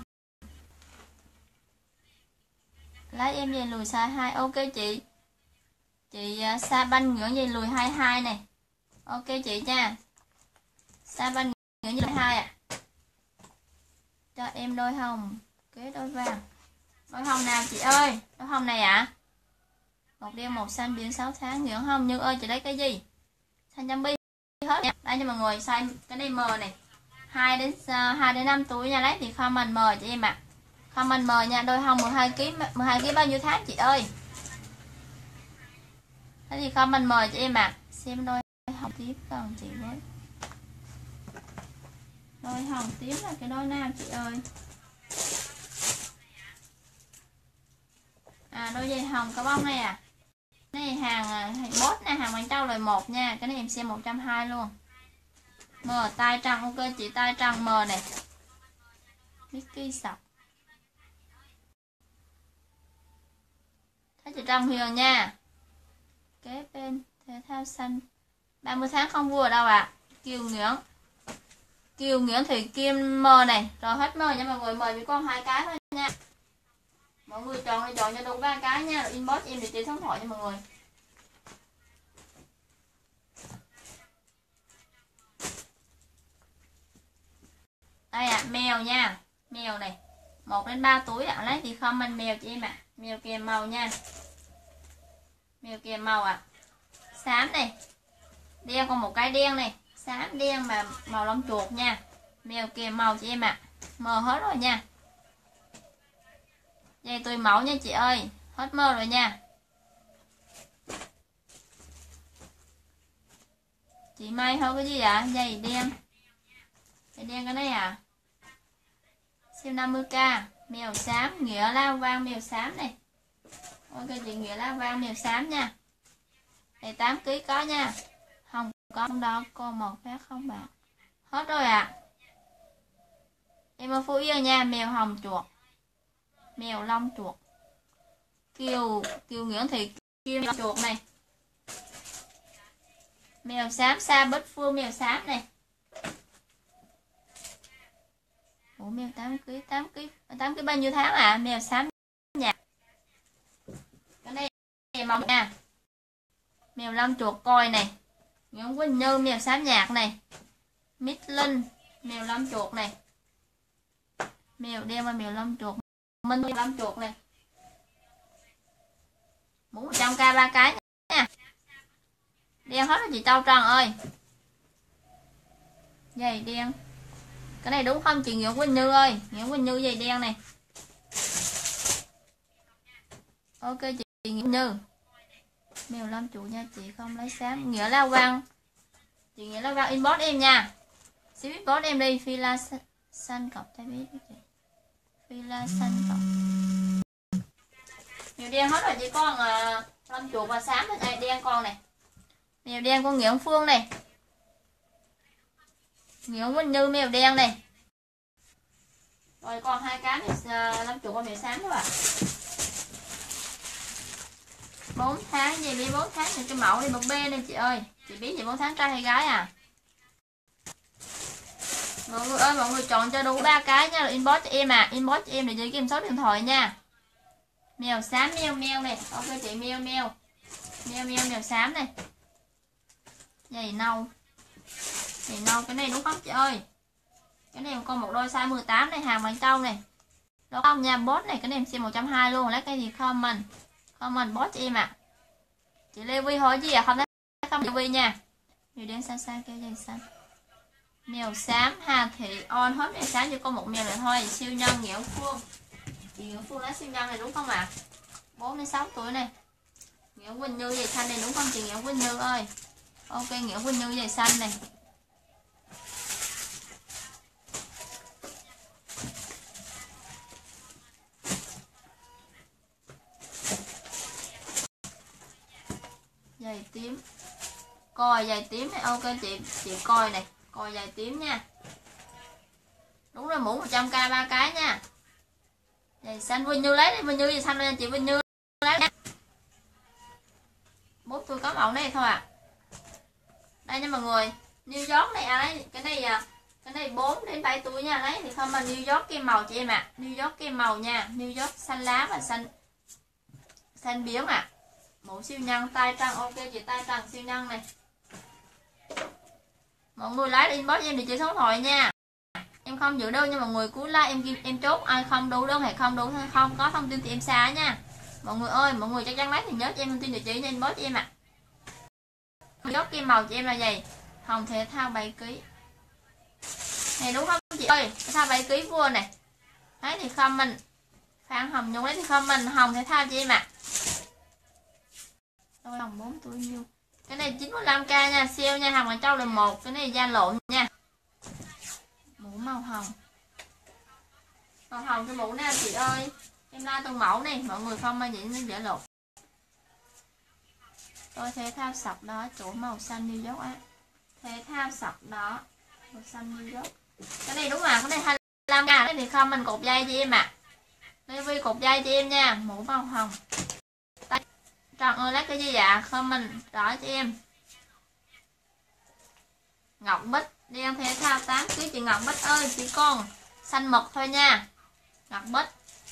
Lấy em về lùi size 2, ok chị. Chị Sa Banh Nguyễn về lùi 22 này. Ok chị nha. Sa Banh Nguyễn về lùi 22 ạ. Cho em đôi hồng, kế đôi vàng. Đôi hồng nào chị ơi? Đôi hồng này ạ. Một đeo một xanh biển 6 tháng. Nguyễn Hồng Như ơi chị lấy cái gì? Xanh chấm bi hết nha. Đây cho mọi người, size cái này M này. 2 đến 5 tuổi nha, lấy thì comment M chị em ạ. Comment M nha, đôi hồng 12 kg bao nhiêu tháng chị ơi? Thế thì comment M chị em ạ. Xem đôi hồng tiếp còn chị với. Đôi hồng tím là cái đôi nào chị ơi? À, đôi giày hồng có bông này à. Cái này hàng bốt nè, hàng Quảng Châu lời 1 nha. Cái này em xem 120 luôn. M tay trăng, ok chị, tay trăng M này. Mickey sọc. Thấy chị Trăng Huyền nha. Kế bên thể thao xanh 30 tháng không vừa đâu ạ. Kiều Nguyễn Thủy Kim M này. Rồi hết M nha mọi người, mời với con 2 cái thôi nha. Mọi người chọn cho đúng 3 cái nha. Rồi inbox em để chị số điện thoại cho mọi người. Đây ạ, mèo nha. Mèo này 1 đến 3 túi ạ. Lấy thì comment mèo chị em ạ. Mèo kèm màu nha. Mèo kèm màu ạ. Xám này. Đen còn một cái đen này. Xám đen mà màu lông chuột nha. Mèo kèm màu chị em ạ. Mờ hết rồi nha. Dây tùy mẫu nha chị ơi. Hết mơ rồi nha. Chị Mai thôi cái gì ạ? Dây đen. Dây đen cái này à? Siêu 50k. Mèo xám, nghĩa lao vang mèo xám này. Ok chị, nghĩa lao vang mèo xám nha. Này 8 kg có nha. Không có đó, còn một khác không bạn. Hết rồi ạ. Em ở Phú Yên nha, mèo hồng chuột. Mèo lông chuột. Kiều Nguyễn Thị Kim chuột này. Mèo xám Sa Bích Phương mèo xám này. Ủa mèo 8 kg bao nhiêu tháng à? Mèo xám nhạt. Cái này màu nha. Mèo lông chuột coi này. Nguyễn Quỳnh Như mèo xám nhạt này. Mít Linh mèo lông chuột này. Mèo đen và mèo lông chuột. Minh mèo lông chuột này. Mũ 100k 3 cái nha. Đen hết rồi chị Châu Trần ơi. Giày đen. Cái này đúng không chị Nguyễn Quỳnh Như ơi? Nguyễn Quỳnh Như giày đen này. Ok chị Nguyễn Như. Mèo lông chuột nha chị, không lấy xám. Nghĩa La Văn. Chị Nghĩa La Văn inbox em nha. Xíu inbox em đi. Phi xanh cọc tay biết chị. Phi xanh cọc. Mèo đen hết rồi chị, con lông chuột và xám này, đen con này. Mèo đen con Nguyễn Phương này. Nguyễn Quỳnh Như mèo đen này. Rồi còn 2 cái lông chuột và mèo xám thôi ạ. 4 tháng gì biết 4 tháng thì cái mẫu đi một B này chị ơi. Chị biết gì 4 tháng trai hay gái à? Mọi người ơi, mọi người chọn cho đủ 3 cái nha, rồi inbox cho em à, inbox cho em để giữ em số điện thoại nha. Mèo xám meo meo này, ok chị meo meo. Meo meo mèo xám này. Giày nâu. Giày nâu cái này đúng không chị ơi? Cái này con một đôi size 18 này, hàng Hoàng Châu này. Đúng không nha, boss này cái này em xin 120 luôn, lấy cái gì comment. Comment boss cho em ạ. Chị Lê Vi hỏi gì à? Không thấy không Lê Vi nha. Mèo đen xanh xanh kêu giày xanh. Mèo xám Hà Thị on hết mèo xám cho con một mèo này thôi. Siêu nhân Nghĩa Phương. Chị Nghĩa Phương lấy siêu nhân này đúng không ạ? 46 tuổi này. Nghĩa Quỳnh Như giày xanh này đúng không chị Nghĩa Quỳnh Như ơi? Ok Nghĩa Quỳnh Như giày xanh này. Giày tím. Coi giày tím này, ok chị coi này, coi giày tím nha. Đúng rồi, mũ 100k 3 cái nha. Giày xanh Vinh Như lấy đi, Vinh Như giày xanh lên chị Vinh Như lấy nha. 4 tôi có mẫu này thôi à. Đây nha mọi người, New York này lấy cái này 4 đến 7 tuổi nha, lấy thì không mà New York kem màu chị em ạ. New York kem màu nha, New York xanh lá và xanh biếng ạ. Mẫu siêu nhân tay trăng, ok chị tay trăng siêu nhân này. Mọi người lấy inbox em địa chỉ số điện thoại nha. Em không giữ đơn nhưng mọi người cuối like em chốt ai không đủ đơn hay không có thông tin thì em xả nha. Mọi người ơi, mọi người chắc chắn lấy thì nhớ cho em thông tin địa chỉ nha, inbox cho em ạ. Chốt kim màu cho em là gì? Hồng thể thao 7 kg. Này đúng không chị ơi? Thể thao 7 kg vua này. Đấy thì comment. Phan Hồng Nhung lấy thì comment Hồng thể thao cho em ạ. Đôi Hồng 4 tuổi nhiêu. Cái này 95k nha, sale nha, hàng Hoàng Châu là 1, cái này da lộn nha. Mũ màu hồng. Màu hồng cái mũ nào chị ơi? Em la từng mẫu này, mọi người không bao giờ nó dễ lộn. Tôi thể thao sọc đó, chỗ màu xanh New York á. Thể thao sọc đó, màu xanh New York. Cái này đúng mà, cái này 25k, cái này không mình cột dây cho em ạ. Levi cột dây cho em nha, mũ màu hồng. Trần ơi lấy cái gì dạ? Không mình rõ cho em. Ngọc Bích đen thể thao 8 kg chị Ngọc Bích ơi, chị con xanh mực thôi nha. Ngọc Bích.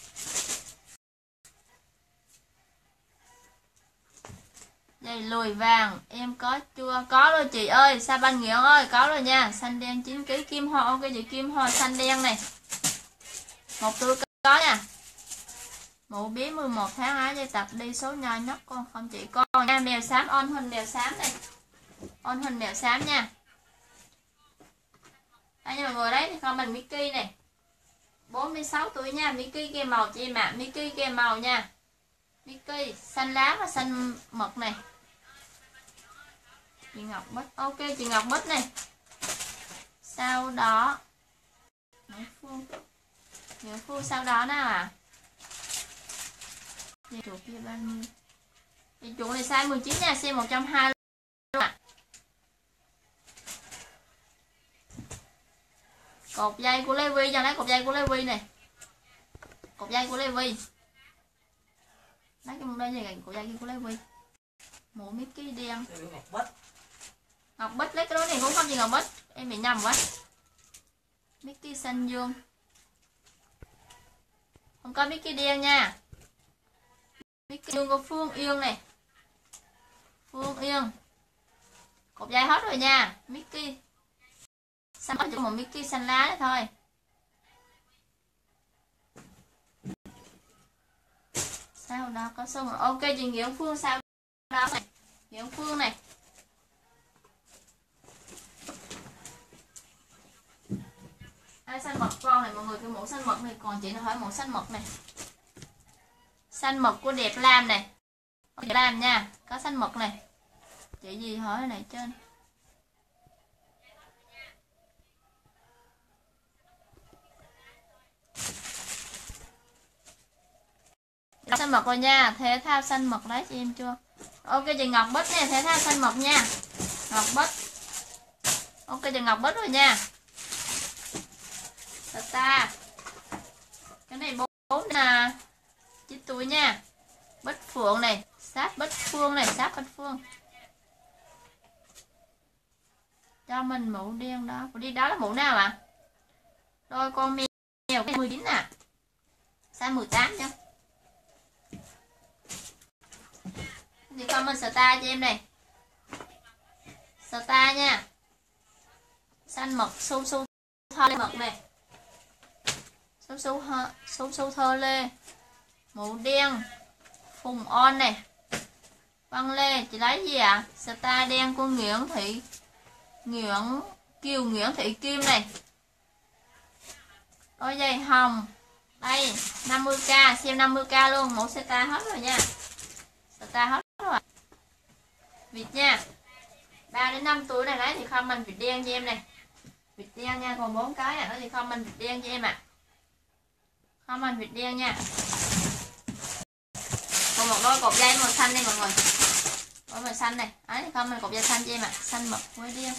Dây lùi vàng em có chưa? Có rồi chị ơi, Sa Ban Nguyễn ơi, có rồi nha. Xanh đen 9 kg Kim Hoa, ok chị Kim Hoa xanh đen này. Một túi có nha. Mũ bí 11 tháng á, dây tập đi số nhỏ nhất con không chị con nha. Mèo xám on hình mèo xám này. On hình mèo xám nha. Đây nha mọi người, đấy thì con mình Mickey này. 46 tuổi nha, Mickey kem màu chị em ạ, Mickey kem màu nha. Mickey xanh lá và xanh mực này. Chị Ngọc Bích, ok chị Ngọc Bích này. Sau đó Nguyễn Phương sau đó nào à? Dây chuột kia bao nhiêu? Dây chuột này size 19 nha, size 120 luôn ạ. Cột dây của Levi cho lấy cột dây của Levi này. Cột dây của Levi. Lấy cái đây gì cột dây của Levi. Mũ Mickey đen. Ngọc Bích lấy cái đó này cũng không chị Ngọc Bích. Em bị nhầm quá. Mickey xanh dương. Không có Mickey đen nha. Mickey Dương của Phương Yên này. Phương Yên. Cột dây hết rồi nha. Mickey. Xanh chỉ một Mickey xanh lá đấy thôi. Sao đó có xong rồi. Ok chị Nguyễn Phương sao đó này. Nguyễn Phương này. Ai xanh mật con này mọi người, cái mẫu xanh mật này, còn chị nó hỏi mẫu xanh mật này. Xanh mật của Đẹp Lam này. Đẹp Lam nha, có xanh mật này. Chị gì hỏi này trên. Xanh mật rồi nha, thể thao xanh mật lấy cho em chưa? Ok chị Ngọc Bích nè, thể thao xanh mật nha. Ngọc Bích. Ok chị Ngọc Bích rồi nha. Ta. Cái này 4 là 9 tuổi nha. Bích Phượng này, sát Bích Phương này, sát Bích Phương. Cho mình mũ đen đó. Mũ đen đó là mũ nào ạ? Đôi con mèo cái 19 à. Size 18 nha. Thì comment star cho em này. Star nha. Xanh mật su su thơ lê mật này. Su su thơ lê. Mũ đen. Phùng on này. Văn Lê, chị lấy gì ạ? Star đen của Nguyễn Thị Nguyễn Thị Kim này. Đôi giày hồng. Đây 50k, xem 50k luôn. Mẫu star hết rồi nha. Star hết rồi. Vịt nha. 3 đến 5 tuổi này lấy thì comment vịt đen cho em này. Vịt đen nha, còn 4 cái à, đó thì comment vịt đen cho em ạ. Comment vịt đen nha. Còn một đôi cột dây màu xanh đây mọi người. Đôi màu xanh này. Đấy thì comment cột dây xanh cho em ạ. Xanh mật với đen.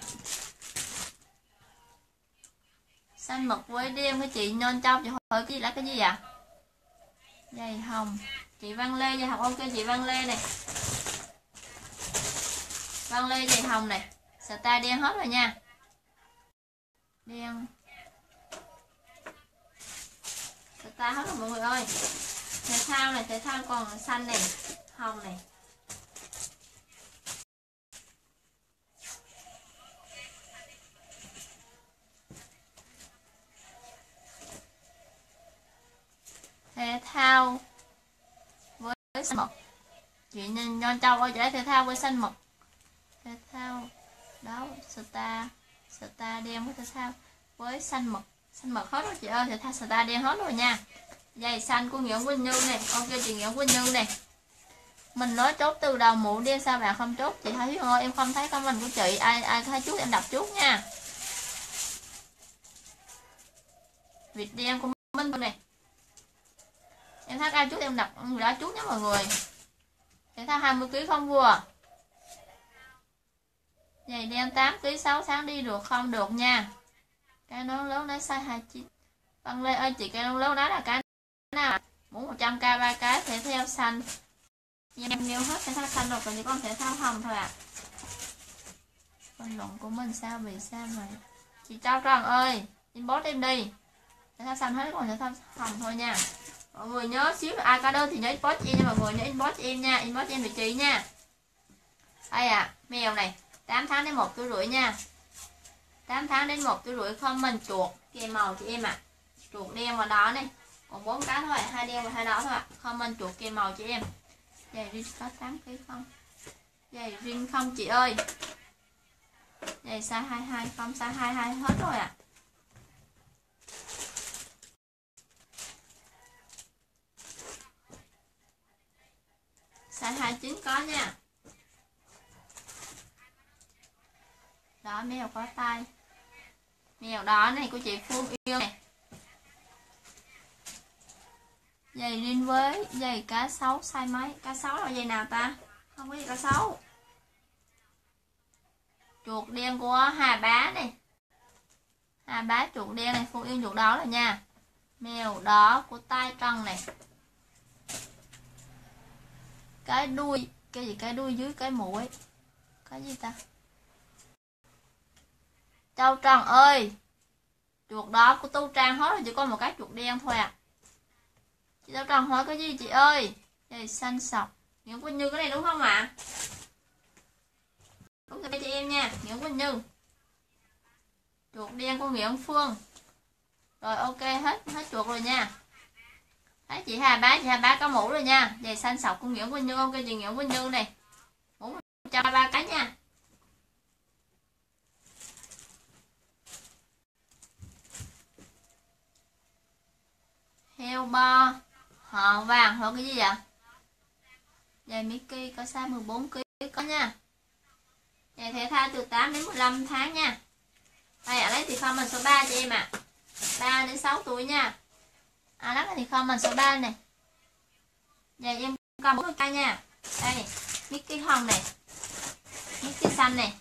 Xanh mật với đen cái chị Nhon Châu, chị hỏi cái là cái gì ạ? Dây hồng. Chị Văn Lê dây hồng, ok chị Văn Lê này. Văn Lê dây hồng này. Star đen hết rồi nha. Đen. Star hết rồi mọi người ơi. Thể thao này, thể thao còn xanh này, hồng này. Thể thao với xanh mật. Chị Nhon Châu ơi, chị lấy thể thao với xanh mật. Thể thao đó, star đen với thể thao với xanh mật hết rồi chị ơi. Thể thao star đen hết rồi nha. Giày xanh của Nguyễn Quỳnh Như này. Ok chị Nguyễn Quỳnh Như này. Mình nói chốt từ đầu mũ đen sao bạn không chốt? Chị thấy ơi, em không thấy comment của chị. Ai thấy chút em đọc chút nha. Vịt đen của Minh này. Em thấy ai chút em đọc người đó chút nhé mọi người. Thể thao 20kg không vừa. Giày đen 8kg 6 tháng đi được không? Được nha. Cái nón lớn đấy size 29. Văn Lê ơi, chị cái nón lớn đó là cái nào? Mũ 100k 3 cái. Thể thao xanh. Em nhiều hết thể thao xanh rồi, còn chỉ còn thể thao hồng thôi ạ. Bình luận của mình sao vì sao vậy? Chị Trao Trần ơi, inbox em đi. Thể thao xanh hết, còn thể thao hồng thôi nha. Mọi người nhớ xíu ai có đơn thì nhớ inbox em nha mọi người, nhớ inbox em nha, inbox em vị trí nha. Đây ạ, mèo này, 8 tháng đến 1 tuổi rưỡi nha. 8 tháng đến 1 tuổi rưỡi comment chuột kèm màu chị em ạ. Chuột đen và đỏ này. Còn 4 cái thôi, 2 đen và 2 đỏ thôi ạ. Comment chuột kèm màu chị em. Giày rin có 8kg không? Giày rin không chị ơi. Giày size 22 không? Size 22 hết rồi ạ. Size 29 có nha. Đó, mèo có tay. Mèo đó này của chị Phương Yêu này. Giày rin với giày cá sấu size mấy? Cá sấu là giày nào ta? Không có gì cá sấu. Chuột đen của Hà Bá này. Hà Bá chuột đen này, Phương Yêu chuột đó rồi nha. Mèo đỏ của Tai Trần này. Cái đuôi, cái gì cái đuôi dưới cái mũi. Cái gì ta? Châu Trần ơi. Chuột đó của Tu Trang hết rồi, chỉ có một cái chuột đen thôi à. Chị Tao Tròn hỏi cái gì chị ơi? Giày xanh sọc. Nguyễn Quỳnh Như cái này đúng không ạ? Đúng rồi chị em nha, Nguyễn Quỳnh Như. Chuột đen của Nguyễn Phương. Rồi ok, hết chuột rồi nha. Đấy, chị Hà Bá có mũ rồi nha. Giày xanh sọc của Nguyễn Quỳnh Như, ok chị Nguyễn Quỳnh Như này. Mũ cho 3 cái nha. Heo bo họ vàng hoặc cái gì vậy? Giày Mickey có size 14 kg có nha. Giày thể thao từ 8 đến 15 tháng nha. Đây ở lấy thì comment số 3 cho em ạ. 3 đến 6 tuổi nha. Lắc thì comment số 3 này. Giày em còn 40k nha. Đây, Mickey hồng này. Mickey xanh này.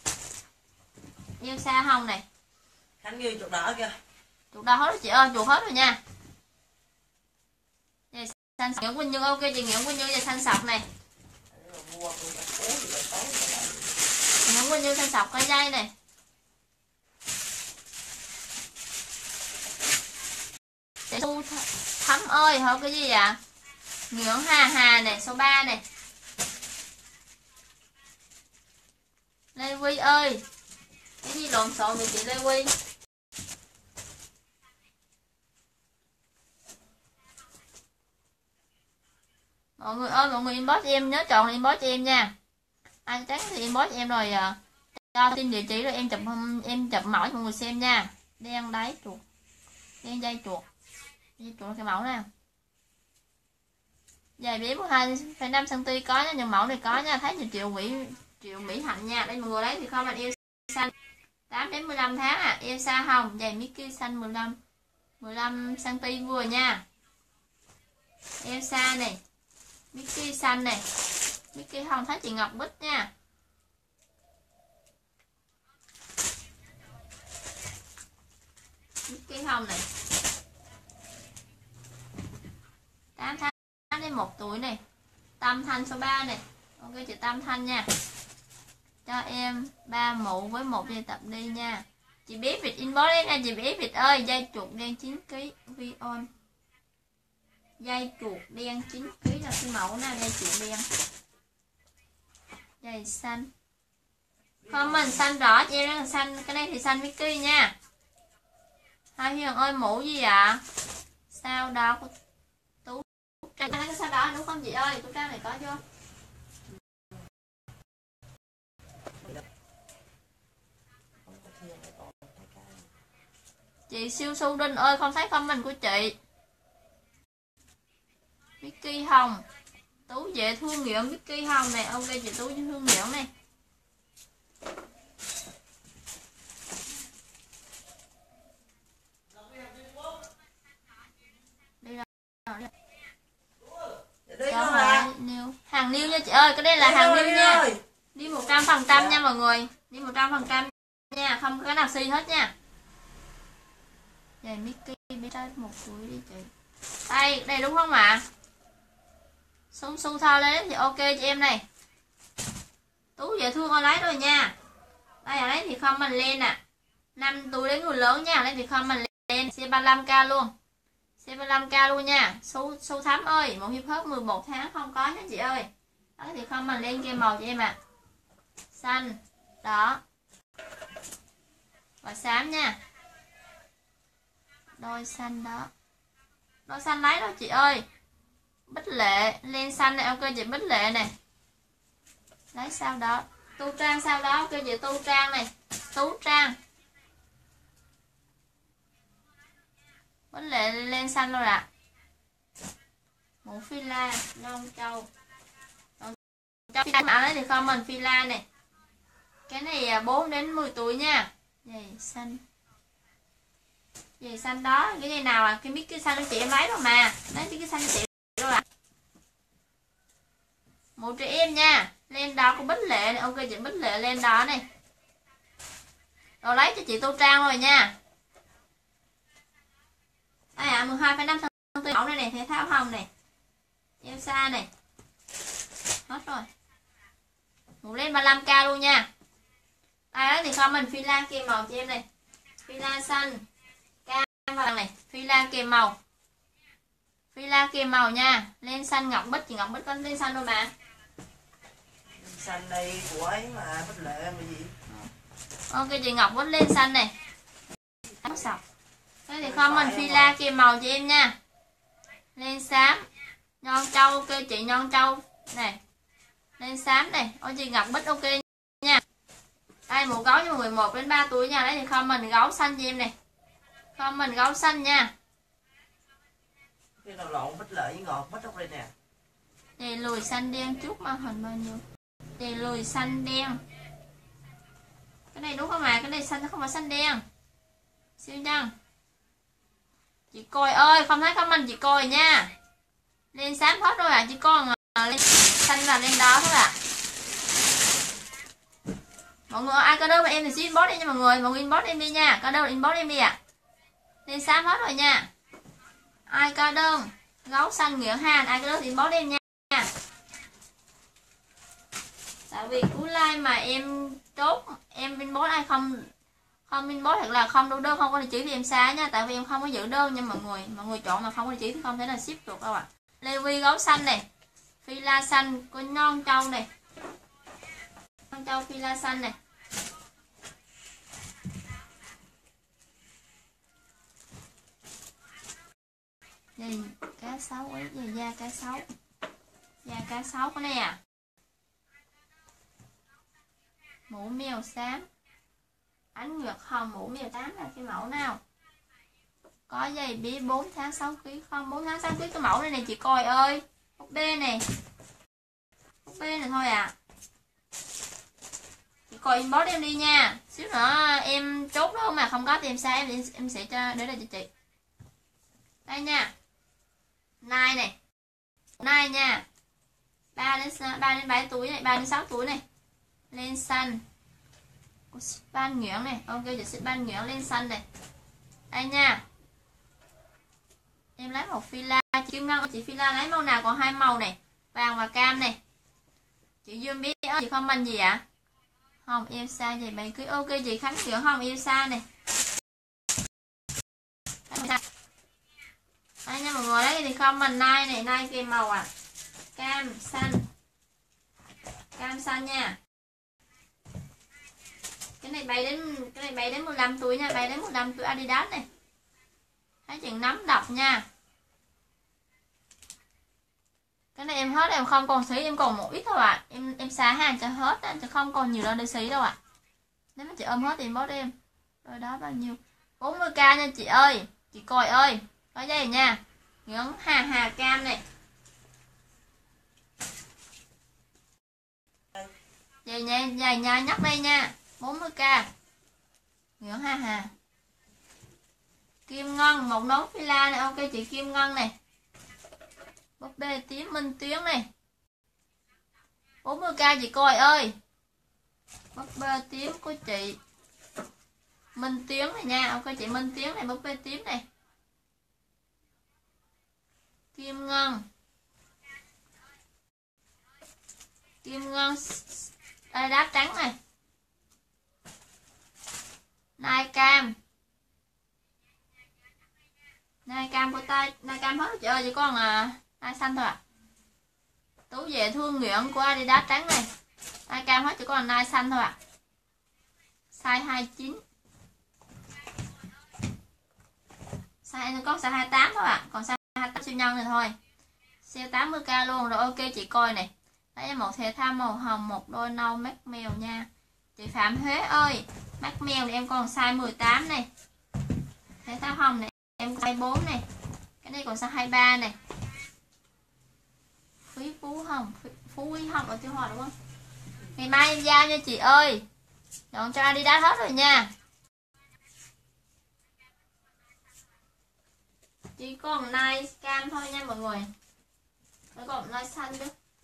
Elsa hồng này. Khánh ghi chuột đỏ kìa. Chuột đỏ hết rồi chị ơi, chuột hết rồi nha. Giày xanh Nguyễn Quỳnh Như, ok chị Nguyễn Quỳnh Như giày xanh sọc này. Nguyễn Quỳnh Như xanh sọc có dây này. Su Thắm ơi, hỏi cái gì ạ? Nguyễn Hà này, số 3 này. Lê Huy ơi. Cái gì lộn xộn vậy chị Lê Huy? Mọi người ơi, mọi người inbox em, nhớ chọn inbox cho em nha. Ai chắc thì inbox em rồi cho tin địa chỉ rồi em chụp mẫu cho mọi người xem nha. Đen đáy chuột. Đen dây chuột. Dây chuột cái mẫu nào. Dài bé 12,5 cm có nha, nhưng mẫu này có nha, thấy Triệu Mỹ Hạnh nha. Đây mọi người lấy thì không anh yêu xanh 8 đến 15 tháng à, Elsa hồng, giày Mickey xanh 15 cm vừa nha. Elsa này, Mickey xanh này, Mickey hồng thấy chị Ngọc Bích nha. Mickey hồng này. 8 tháng đến 1 tuổi này. Tâm Thanh số 3 này. Ok chị Tâm Thanh nha. Cho em 3 mũ với 1 dây tập đi nha. Chị bé Việt inbox đấy nha chị bé Việt ơi. Dây chuột đen 9 kg Vion. Dây chuột đen 9 kg là cái mẫu nào dây chuột đen. Dây xanh. Comment xanh rõ chị em đang xanh, cái này thì xanh Vicky nha. Hai Huyền ơi mũ gì ạ? Sao đó của Tú Trang cái sao đó đúng không chị ơi? Tú Trang này có chưa? Chị Siêu Su Đinh ơi, không thấy comment của chị. Vicky Hồng. Tú dễ thương Nguyễn Vicky Hồng này, ok chị Tú thương Nguyễn này. Hàng niêu nha chị ơi, cái đây là hàng niêu nha. Đi 100% nha mọi người. Đi 100% nha, không có cái nào xi hết nha. Giày Mickey bé trai 1 tuổi đi chị. Đây đúng không ạ? Su thao lên thì ok chị em này. Tú dễ thương ơi lấy rồi nha. Đây lấy thì không mình lên nè. 5 tuổi đến người lớn nha, lấy thì không mình lên. C35k luôn. C35k luôn nha. Su Thắm ơi, một hiệp hớp 11 tháng không có nha chị ơi. Đó thì không mình lên kem màu cho em ạ. Xanh, đỏ và xám nha. Đôi xanh đó. Đôi xanh lấy đâu chị ơi. Bích Lệ, len xanh này, ok chị Bích Lệ này. Lấy sao đó. Tu Trang sao đó, ok chị Tu Trang này. Tú Trang. Bích Lệ len xanh đâu ạ. Mũ Fila, Long Châu. Cho Fila lấy thì comment Fila này. Cái này 4 đến 10 tuổi nha. Giày xanh. Giày xanh đó, cái giày nào à? Cái Mickey xanh chị em lấy rồi mà. Lấy cái xanh chị rồi ạ. Một trẻ em nha. Lên đó của Bích Lệ này, ok chị Bích Lệ lên đó này. Rồi lấy cho chị Tô Trang rồi nha. Đây ạ, 12,5 cm mẫu này này, thể thao hồng này. Elsa này. Hết rồi. Một lên 35k luôn nha. Đây đó thì comment Fila kèm màu cho em này. Fila xanh, cam vàng này, Fila kèm màu. Fila kìm màu nha. Len xanh Ngọc Bích, chị Ngọc Bích có len xanh đâu mà. Xanh đây của ấy mà Bích Lệ mà gì. Ok chị Ngọc Bích len xanh này. Sọc. Thế thì comment Fila kìm màu cho em nha. Len xám. Nhon Châu ok chị Nhon Châu này. Len xám này. Ôi chị Ngọc Bích ok nha. Đây một gấu cho 11 đến 3 tuổi nha. Đấy thì comment gấu xanh cho em này. Comment gấu xanh nha. Cái nào lộn Bích Lệ với Ngọt Bích đây nè. Đèn lùi xanh đen chút màn hình bao nhiêu. Đèn lùi xanh đen. Cái này đúng không ạ? Cái này xanh không phải xanh đen. Siêu nhân. Chị Cồi ơi, không thấy comment chị Cồi nha. Lên xám hết rồi ạ, chỉ còn lên xanh và lên đó thôi ạ. Mọi người ai có đơn mà em thì xin inbox đi nha mọi người. Mọi người inbox em đi nha. Có đơn inbox em đi ạ. Lên xám hết rồi nha. Ai có đơn gấu xanh Nguyễn Hàn, ai có đơn thì inbox em nha. Tại vì cuối like mà em chốt em inbox ai không inbox thật là không đủ đơn, không có địa chỉ thì em xóa nha. Tại vì em không có giữ đơn nha mọi người chọn mà không có địa chỉ thì không thể là ship được đâu ạ. Levi gấu xanh này, Fila xanh của Non Châu này, Non Châu Fila xanh này. Gì cá sấu ấy, gì da cá sấu, da cá sấu cái này à. Mũ mèo xám, ánh nguyệt hồng, mũ mèo xám là cái mẫu nào? Có giày bí 4 tháng 6 kg không? 4 tháng 6 kg cái mẫu này này chị Cồi ơi. Búp bê này. Búp bê này thôi à. Chị Cồi inbox em đi nha. Xíu nữa em chốt đó mà không có thì em sai em sẽ cho để đây cho chị. Đây nha. Nai này. Nai nha. 3 đến 7 tuổi này, 3 đến 6 tuổi này. Lên xanh. Ban Nguyễn này. Ok chị sẽ ban Nguyễn lên xanh này. Đây nha. Em lấy một Fila, chị Kim Ngân chị Fila lấy màu nào, còn hai màu này, vàng và cam này. Chị Dương biết ơi, chị comment gì ạ? Hồng Elsa vậy bạn cứ ok chị Khánh Nguyễn Hồng Elsa này. Đây nha mọi người, đấy thì comment nai này, nai kèm màu à. Cam xanh. Cam xanh nha. Cái này 7 đến 15 tuổi nha, 7 đến 15 tuổi Adidas này. Thấy chừng nắm đọc nha. Cái này em hết em không còn xí, em còn một ít thôi ạ. Em xả hàng cho hết á, chứ không còn nhiều đâu để xí đâu ạ. Nếu mà chị ôm hết thì em bớt em. Rồi đó bao nhiêu? 40k nha chị ơi. Chị Cồi ơi. Có dây nha. Nguyễn Hà cam này. Dài nha nhắc đây nha. 40k. Nguyễn Hà. Kim Ngân, một nón Fila này, ok chị Kim Ngân này. Búp bê tím Minh Tuyến này. 40k chị Cồi ơi. Búp bê tím của chị Minh Tuyến này nha, ok chị Minh Tuyến này, búp bê tím này. Kim Ngân. Kim Ngân đây đá trắng này. Nai cam. Nai cam của tay, nai cam hết chị ơi, chỉ còn nai xanh thôi ạ. Tú về thương Nguyễn của Adidas trắng này. Nai cam hết chỉ còn nai xanh thôi ạ. Size 29. Size có size 28 thôi ạ, còn size 28 siêu nhân này thôi. Siêu 80k luôn rồi, ok chị Coi này. Đấy một thể thao màu hồng, một đôi nâu mắt mèo nha. Chị Phạm Huế ơi, mắt mèo này em còn size 18 này. Thể thao hồng này em còn size 4 này. Cái này còn size 23 này. Phú Quý Hồng ở Tiêu Hòa đúng không? Ngày mai em giao nha chị ơi. Chọn cho Adidas hết rồi nha. Chỉ còn nai cam thôi nha mọi người. Nó còn nai xanh nữa.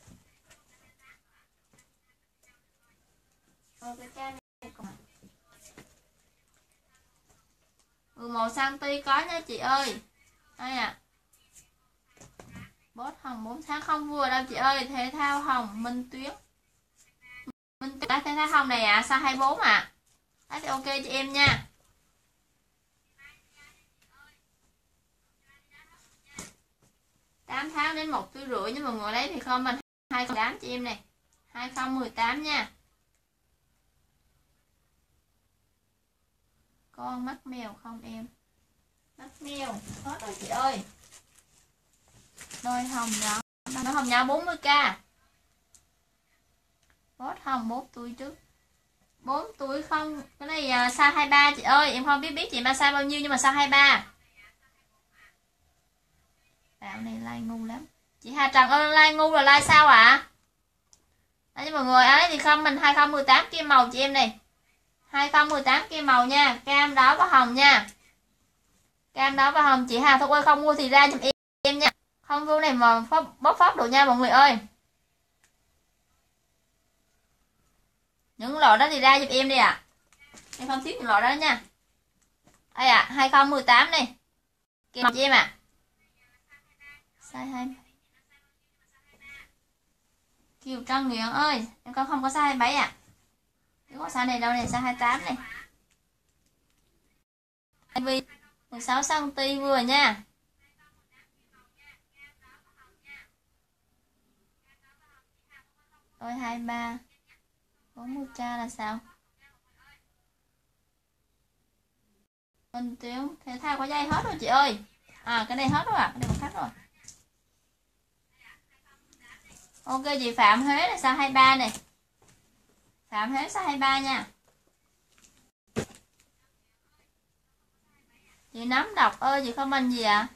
Cái cam này còn. Màu xanh tuy có nha chị ơi. Đây ạ. Bốt hồng 4 tháng không vừa đâu chị ơi. Thể thao hồng Minh Tuyến. Minh Tuyến thể thao hồng này ạ, size 24 ạ. Đấy thì ok chị em nha. 8 đến 1,5 túi nha mọi người. Lấy thì comment 2018 chị em này, 2018 nha. Con mắt mèo không em? Mắt mèo hết rồi chị ơi. Đôi hồng nhỏ, đôi hồng nhỏ 40k. Bốt hồng 4 túi trước, 4 túi không, cái này size 23 chị ơi. Em không biết chị mà size bao nhiêu nhưng mà size 23. Đạo này like ngu lắm. Chị Hà Trần ơi, like ngu là like sao ạ? Đấy mọi người, ấy thì không mình 2018 kia màu chị em này. 2018 kia màu nha, cam đó và hồng nha. Cam đó và hồng. Chị Hà Thu ơi không mua thì ra giùm em nha. Không vô này mà bóp phóp đồ nha mọi người ơi. Những loại đó thì ra giùm em đi ạ. Em không thiếu những loại đó nha. Đây ạ, 2018 này. Kìa chị em ạ. Size 2. Kiều Trân Nguyễn ơi, em con không có size 27 ạ. Cái có size này đâu này, size 28 này. Vì 16 cm vừa nha. Đôi 23 40k là sao? Mình tuyến thể thao có dây hết rồi chị ơi. À cái này hết rồi ạ, cái này còn hết rồi. Ok chị Phạm Huế là size 23 này. Phạm Huế size 23 nha. Chị Nắm Đọc ơi, chị comment gì ạ?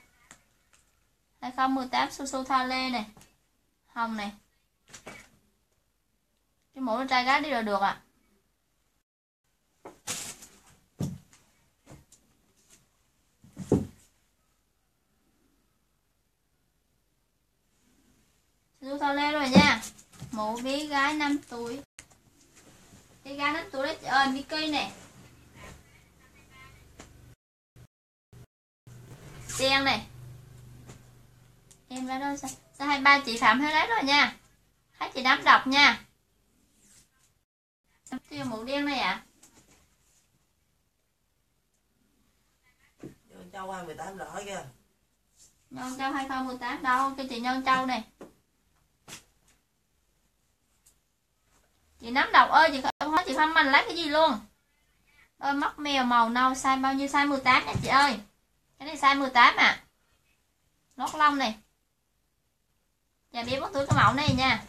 2018 Su Su Tha Lê này. Hồng này. Cái mũ trai gái đi rồi được ạ. Su Su Tha Lê rồi nha. Mũ bé gái 5 tuổi. Bé gái 5 tuổi đấy chị ơi, Mickey này. Đen này. Em lấy đâu sao? Sao 23 chị Phạm Huế lấy rồi nha. Thấy chị Nắm Đọc nha. Tiêu mũ đen này ạ. Nhân Châu 2018 rõ kìa. Nhân Châu 2018 đâu? Cho chị Nhân Châu này. Chị Nắm Đọc ơi, chị không mình lấy cái gì luôn. Đôi mắt mèo màu nâu size bao nhiêu? Size 18 nha chị ơi. Cái này size 18 ạ. Lót lông này. Dạ bé 4 tuổi cái mẫu này nha.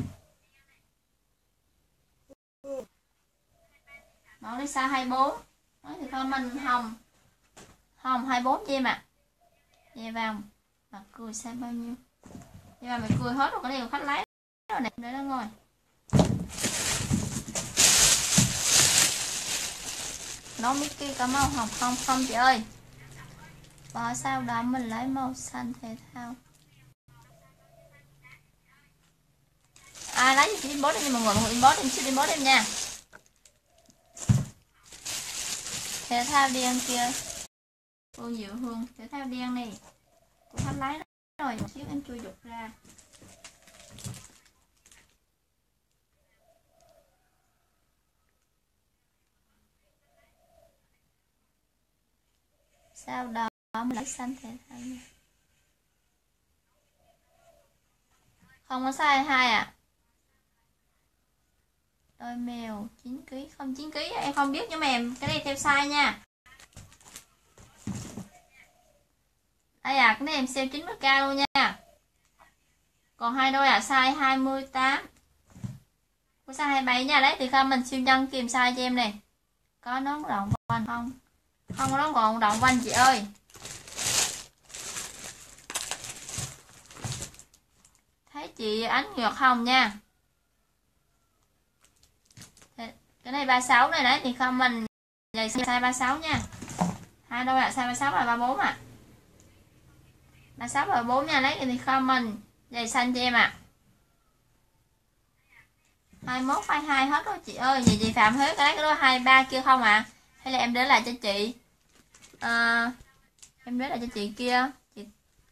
Mẫu này size 24. Nói thì thôi mình hồng. Hồng 24 cho em ạ. Về vào. Mặt cười size bao nhiêu? Về vào mày cười hết rồi, cái này còn khách lấy rồi nè, để đó ngồi. Nó Mickey có màu hồng không? Không chị ơi. Bỏ sao đó mình lấy màu xanh thể thao. Lấy cho chị inbox em mọi người inbox em, xin inbox em nha. Thể thao đen kia. Cô Diệu Hương, thể thao đen này. Cô thắt lấy rồi, một xíu em chui dục ra. Sau đó mình lấy xanh thể thao nha. Không có size 2 ạ. Đôi mèo 9kg, không 9kg em không biết nhưng mà em cái này theo size nha. Đây à, cái này em sale 90k luôn nha. Còn hai đôi size 28. Có size 27 nha, lấy thì không mình siêu nhân kìm size cho em này. Có nón rộng vành không? Không có nón còn rộng vành chị ơi. Thấy chị Ánh Nguyệt Hồng nha. Cái này 36 này đấy thì không mình giày size 36 nha. Hai đôi size 36 và 34 ạ. 36 và 34 nha, lấy thì không mình giày xanh cho em ạ. 21 22 hết rồi chị ơi. Vậy chị Phạm Huế cái đó 23 kia không ạ? Hay là em để lại cho chị? Em để lại cho chị kia. Chị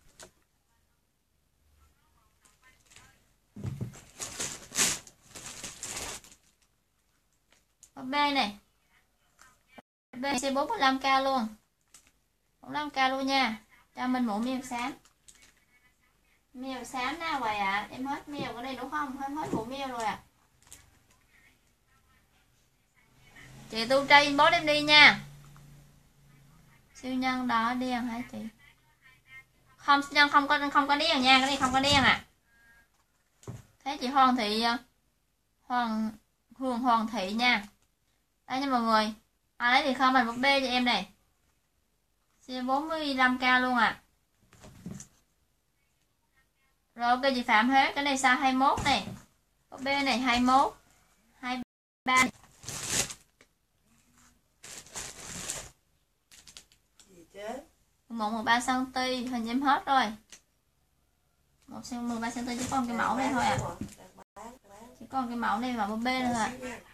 có B này. B sẽ 45k luôn. 45k luôn nha. Cho mình mũ miêu xám. Mèo xám nào vậy ạ? Em hết mèo ở đây đúng không? Em hết bộ mèo rồi ạ. Chị Tu Tri inbox em đi nha. Siêu nhân đỏ đen hả chị? Không, siêu nhân không có đen nha, cái này không có đen ạ. Thế chị Hoàng Thị Hoàng Thị nha. Đây nha mọi người. Lấy thì không mình một B cho em này. Siêu 45k luôn ạ. Rồi ok chị Phạm hết, cái này size 21 này. B này 21, 23 này. Gì chứ? 13 cm, hình như em hết rồi. 13 cm chỉ còn cái mẫu này thôi ạ. Chỉ còn cái mẫu này và một B nữa thôi ạ.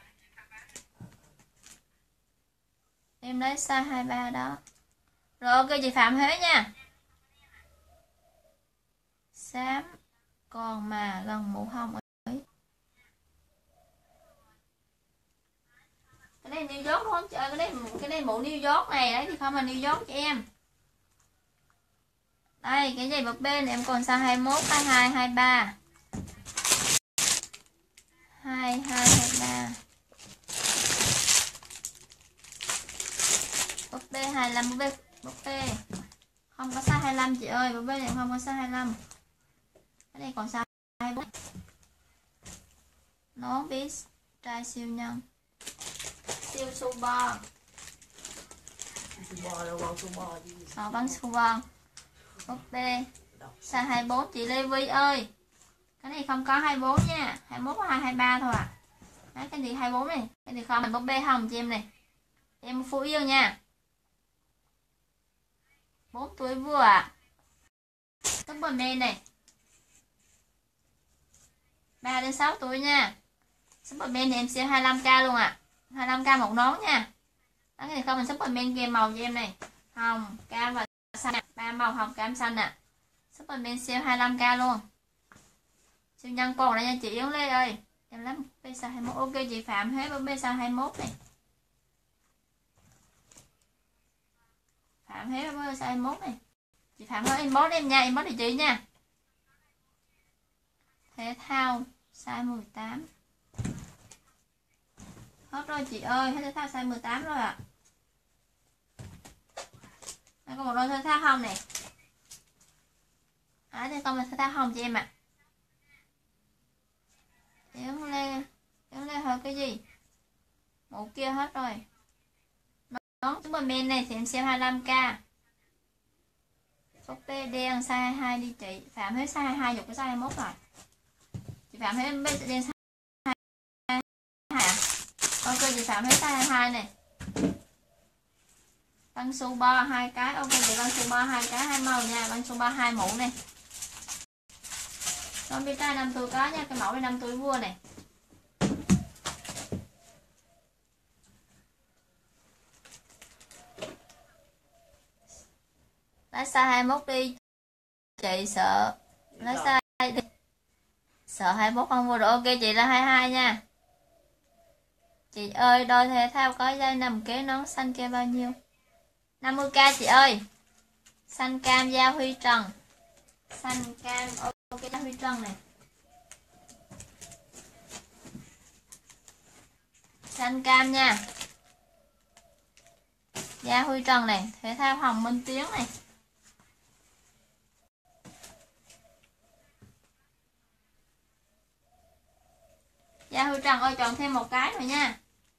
Em lấy size 23 đó. Rồi ok chị Phạm Huế nha. Xám còn mà gần mũ hồng ấy. Cái này New York đúng không? Cái này mũ New York này đấy thì không là New York cho em. Đây cái giày bập bên em còn size 21, 22, 23. 22, 23. Búp bê 25, búp bê không có size 25 chị ơi, búp bê này không có size 25. Cái này còn size 24. Nón biết trai siêu nhân. Siêu su bo. Bắn su bo. Búp bê size 24 chị Lê Vi ơi. Cái này không có 24 nha, 21 và 23 thôi à. Đấy, cái gì 24 này, cái gì không mình búp bê hồng cho em này. Em Phú Yên nha. 4 tuổi vừa ạ. Superman này. 3 đến 6 tuổi nha. Superman thì em sẽ 25k luôn ạ. 25k một nón nha. Đó, cái này không mình Superman kèm màu cho em này. Hồng, cam và xanh. 3 màu hồng, cam, xanh ạ. Superman sale 25k luôn. Siêu nhân còn đây nha chị Yến Lê ơi. Em lấy size 21. Ok chị Phạm hết với size 21 này. Phạm hết với size 21 này. Chị Phạm hết inbox em nha, inbox địa chỉ nha. Thể thao size 18. Hết rồi chị ơi, hết thể thao size 18 rồi ạ. Đây có một đôi thể thao hồng này. Đây con là thể thao hồng chị em ạ. Yến Lê hỏi cái gì? Mẫu kia hết rồi. Nón Superman này thì em xem 25k. Búp bê đen size 22 đi chị. Phạm hết size 22 dục cái size 21 rồi. Chị Phạm hết đen size 22 à? Ok chị Phạm hết size 22 này. Băng su bo 2 cái. Ok chị băng su bo 2 cái 2 màu nha. Băng su bo 2 mũ này. Con biết trai 5 tuổi có nha. Cái mẫu này 5 tuổi vua này. Lấy size 21 đi. Chị sợ. Lấy size đi. Sợ 21 không vô được. Ok chị là 22 nha. Chị ơi đôi thể thao có dây nằm kế nón xanh kia bao nhiêu? 50k chị ơi. Xanh cam da Huy Trần. Xanh cam ok da Huy Trần này. Xanh cam nha. Da Huy Trần này. Thể thao Hồng Minh Tiến này. Da Huy Trần ơi chọn thêm một cái rồi nha.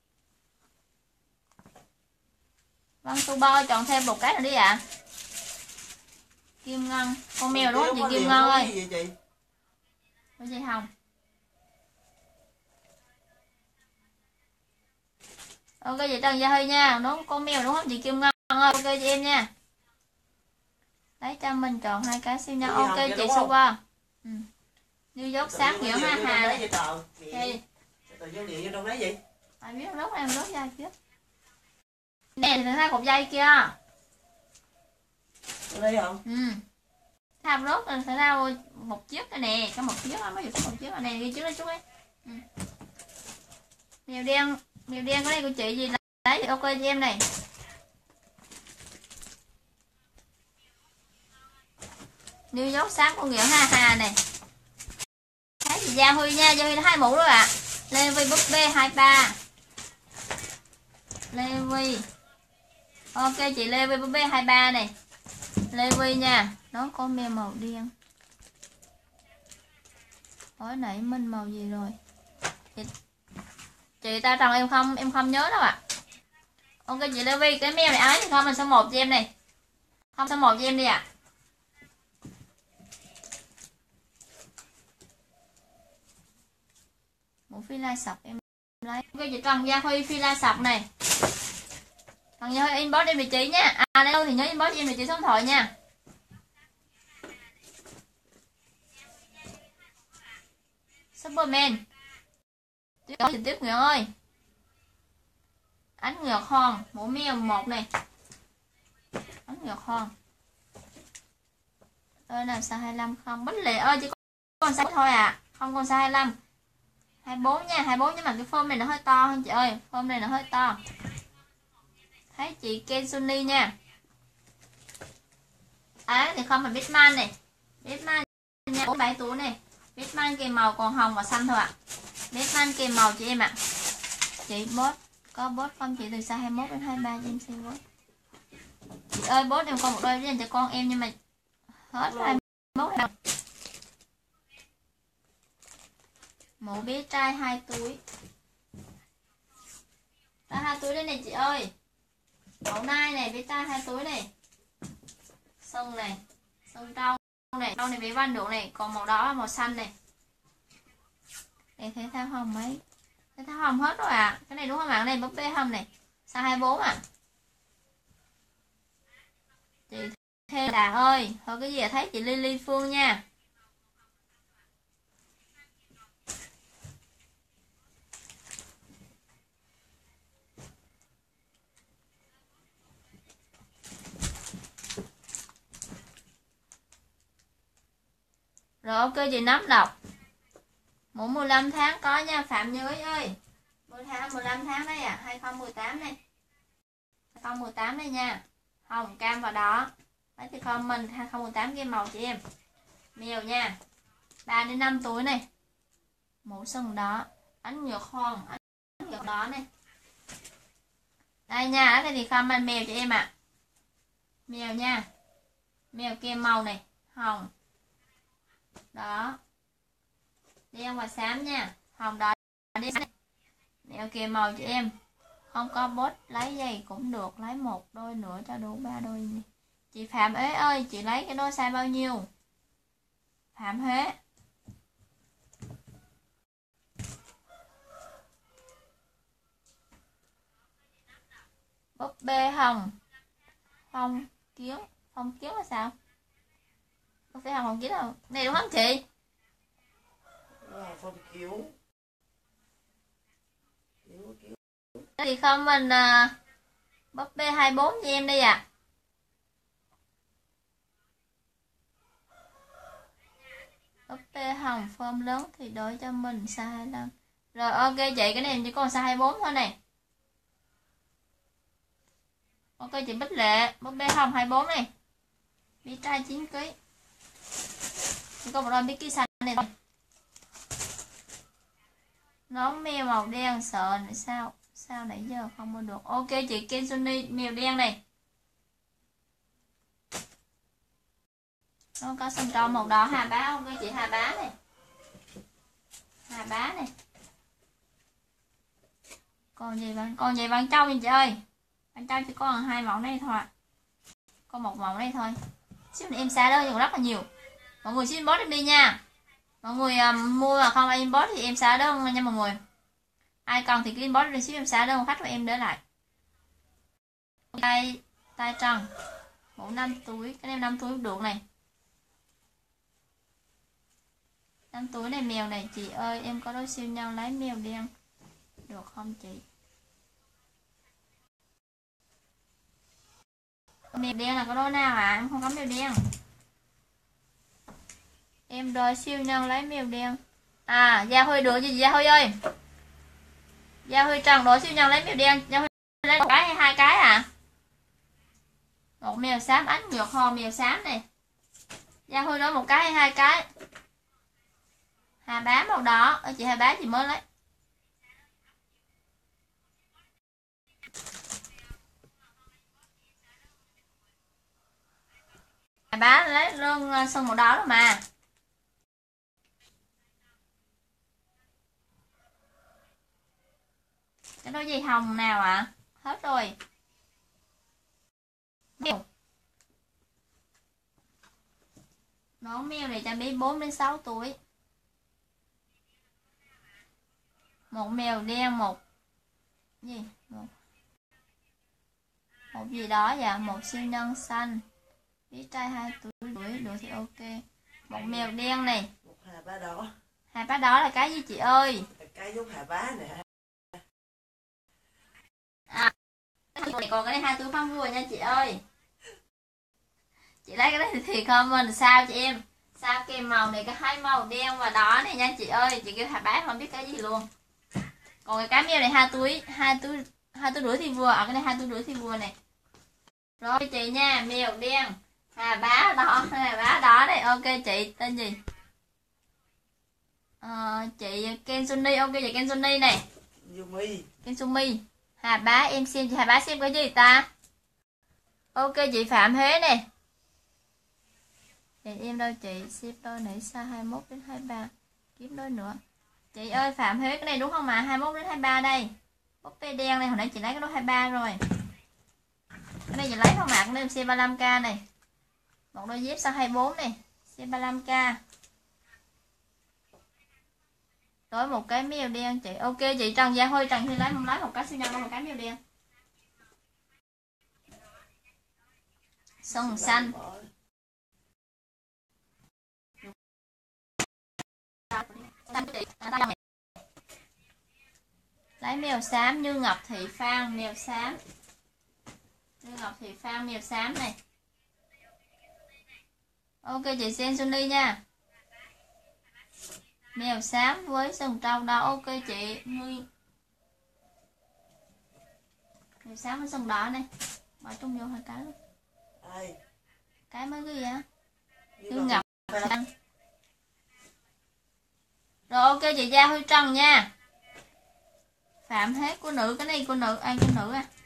Vâng tu bo chọn thêm một cái nữa đi ạ. Kim Ngân. Con mèo đúng không chị Kim Ngân ơi? Có gì Hồng? Ok chị Trần Gia Huy nha. Đúng con mèo đúng không chị Kim Ngân ơi? Ok chị em nha. Lấy cho mình chọn 2 cái siêu nhân. Ok chị Super. New York sáng kiểu ha hà đấy. Gì? Tờ dữ liệu vô trong đấy gì? Ai biết lúc em lúc dây chứ. Nè thì thay cục dây kia. Đây không? Tham rốt rồi phải ra một chiếc này nè, có một chiếc đó, mới một chiếc này ghi trước đó chút ấy. Mèo đen cái này của chị gì là lấy thì ok cho em này. New York xám của Nguyễn Hà Hà này. Thấy chị Gia Huy nha, Gia Huy 2 mũ rồi ạ. Lê Vi búp bê 23. Lê Vi. Ok chị Lê Vi búp bê 23 này. Lê Vi nha. Nó có mèo màu đen. Hồi nãy mình màu gì rồi? Chị ta tròn em không nhớ đâu ạ. Ok chị Lê Vi, cái mèo này ái thì không mình số 1 cho em này. Không số 1 cho em đi ạ. Mũ phi lai sọc em lấy. Ok chị Trần Gia Huy phi lai sọc này. Trần Gia Huy inbox em địa chỉ nha. À đâu thì nhớ inbox em địa chỉ số điện thoại nha. Superman. Tiếp Nguyễn ơi. Ánh Nguyệt Hòn, mũ mèo 1 này. Ánh Nguyệt Hòn. Ơi làm sao 25 không? Bích Lệ ơi chỉ còn 6 thôi à. Không còn sao 25. 24 nha, 24 nhưng mà cái form này nó hơi to hơn chị ơi. Form này nó hơi to. Thấy chị Kensuni nha. Thì không mà Bitman này. Bitman nha, 47 tuổi này. Bitman kèm màu còn hồng và xanh thôi ạ. Bitman kèm màu chị em ạ. Chị bot có bot không chị từ size 21 đến 23 cho em xem bot. Chị ơi bot em còn một đôi dành cho con em nhưng mà hết 21 rồi. Mẫu bé trai 2 túi. 2 túi đây này chị ơi. Mẫu nai này bé trai 2 túi này. Sông này, sông trâu này, trâu này bé văn được này, còn màu đỏ là màu xanh này. Em thấy tháo hồng mấy. Thấy tháo hồng hết rồi ạ. Cái này đúng không ạ? Cái này búp bê hồng này. Size 24 ạ. Chị Thê Đà ơi, thôi cái gì à, thấy chị Lily Phương nha. Rồi ok chị nắm đọc. Mũ 15 tháng có nha Phạm Nhới ơi. 15 tháng đây à, 2018 này. 2018 đây nha. Hồng, cam và đỏ. Đấy thì comment 2018 ghi màu chị em. Mèo nha. 3 đến 5 tuổi này. Mũ sừng đỏ, ánh Nguyệt Hòn, ánh Nguyệt đỏ này. Đây nha, cái thì comment mèo chị em ạ. Mèo nha. Mèo kèm màu này, hồng. Đó. Đen và xám nha. Hồng đỏ đen. Mèo kèm màu chị em. Không có bốt lấy giày cũng được, lấy một đôi nữa cho đủ 3 đôi này. Chị Phạm Ế ơi, chị lấy cái đôi size bao nhiêu? Phạm Huế. Búp bê hồng. Phong kiến là sao? Búp bê hồng kiến đâu? Này đúng không chị? Phong kiếu. Thì không mình búp bê 24 cho em đi ạ. Búp bê hồng form lớn thì đổi cho mình size 25. Rồi ok chị, cái này chỉ còn size 24 thôi này. Ok chị Bích Lệ, búp bê hồng 24 này. Bí trai 9 kg. Chỉ có một đôi bí ký xanh này thôi. Nón mèo màu đen sợ này sao nãy giờ không mua được. Ok chị Kensuni mèo đen này. Nó có sân trâu màu đỏ Hà Bá. Ok chị Hà Bá này. Hà Bá này. Còn gì bạn trâu chị ơi. Bạn trâu chỉ có 2 mẫu này thôi. Có một mẫu này thôi. Ship này em xa đó nhưng rất là nhiều. Mọi người ship inbox em đi nha. Mọi người mua mà không ai inbox thì em xả đơn nha mọi người. Ai cần thì cứ inbox đi ship em xả đơn khách của em để lại. Tay trần. Mẫu 5 túi, cái em 5 túi được này. 5 túi này mèo này chị ơi, em có đôi siêu nhân lấy mèo đen. Được không chị? Mèo đen là có đôi nào à? Em không có mèo đen. Em đòi siêu nhân lấy mèo đen. À, Gia Huy được gì Gia Huy ơi? Gia Huy Trần đòi siêu nhân lấy mèo đen. Gia Huy lấy một cái hay 2 cái à? Một mèo xám, ánh Nguyệt Hòn mèo xám này. Gia Huy nói một cái hay hai cái? Hà bá màu đỏ. Chị Hà bá chị mới lấy. Hà bá lấy luôn sơn màu đỏ đó mà. Cái đó gì hồng nào ạ? Hết rồi. Mèo. Nón mèo này cho bé 4 đến 6 tuổi. Một mèo đen, một gì? Một gì đó dạ, một siêu nhân xanh. Bé trai 2 tuổi, được thì ok. Một mèo đen này. Một hà bá đỏ. Hà bá đỏ là cái gì chị ơi? Cái giống hà bá nè. Còn cái này 2 tuổi phong vua nha chị ơi. Chị lấy cái đấy thì comment sao chị em? Sao kèm màu này cái hai màu đen và đỏ này nha chị ơi. Chị kêu Hà bá không biết cái gì luôn. Còn cái cá mèo này 2 tuổi rưỡi thì vừa. Cái này 2 tuổi rưỡi thì vừa này. Rồi chị nha, mèo đen, Hà bá đỏ này, ok chị, tên gì? Chị Kensuni, ok chị Kensuni này. Yumi. Kensumi. Hà bá em xem chị Hà bá xem cái gì ta? Ok chị Phạm Huế này. Chị em đâu chị, ship đôi nãy xa 21 đến 23. Kiếm đôi nữa. Chị ơi Phạm Huế cái này đúng không ạ? 21 đến 23 đây. Búp bê đen này hồi nãy chị lấy cái đó 23 rồi. Cái này chị lấy không ạ? Cái này C35K này. Một đôi dép size 24 này, C35K. Tối một cái mèo đen chị. Ok chị Trần Gia Huy, Trần Huy lấy không lấy một cái siêu nhân, một cái mèo đen. Sơn xanh. Lấy mèo xám Như Ngọc Thị Phan, mèo xám. Như Ngọc Thị Phan, mèo xám này. Ok chị Sensuni nha. Mèo xám với sừng trâu đó, ok chị Nguyên. Mèo xám với sừng đỏ này. Bỏ chung vô hai cái luôn. Cái mới cái gì á? Như Ngọc Phan. Rồi ok chị Gia Huy Trần nha. Phạm hết của nữ, cái này của nữ, ai của nữ à?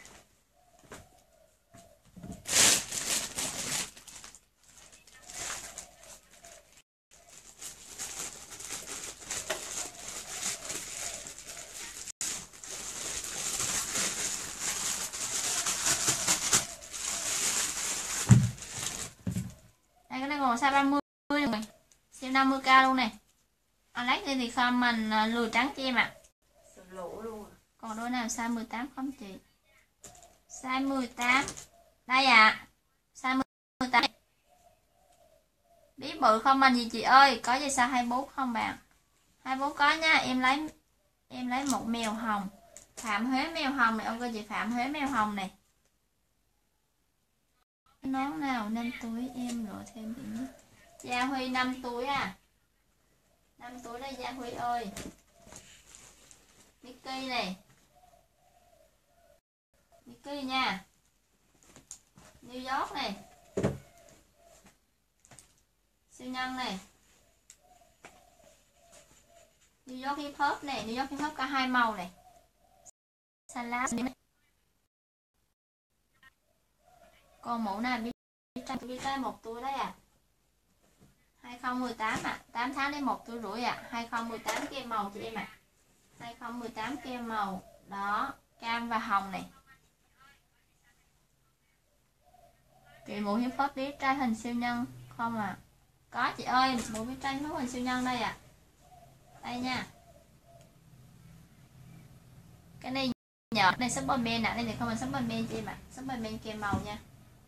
Đây cái này còn size 30 này. Size 50k luôn này. Lấy thì không mình lùi trắng cho em ạ. Còn đôi nào size 18 không chị? Size 18. Đây ạ. Size 18. Biết bự không mình gì chị ơi? Có gì size 24 không bạn? 24 có nha, em lấy một mèo hồng. Phạm Huế mèo hồng này, ông coi chị Phạm Huế mèo hồng này. Nón nào 5 túi em rồi thêm gì nữa. Gia Huy 5 túi à? 5 túi đây Gia Huy ơi. Mickey này. Mickey nha. New York này. Siêu nhân này. New York hip hop này, New York hip hop cả hai màu này. Salad này. Còn mẫu nào biết trai 1 túi đấy à? 2018 ạ. 8 tháng đến 1 túi rưỡi ạ. 2018 kem màu chị em ạ. 2018 kem màu đó, cam và hồng này. Chị mũ hiếp phớt biết trai hình siêu nhân không à? Có chị ơi, mũ biết trai hình siêu nhân đây ạ. Đây nha. Cái này nhỏ này Superman ạ. Đây thì không phải Superman chị em ạ. Superman kem màu nha.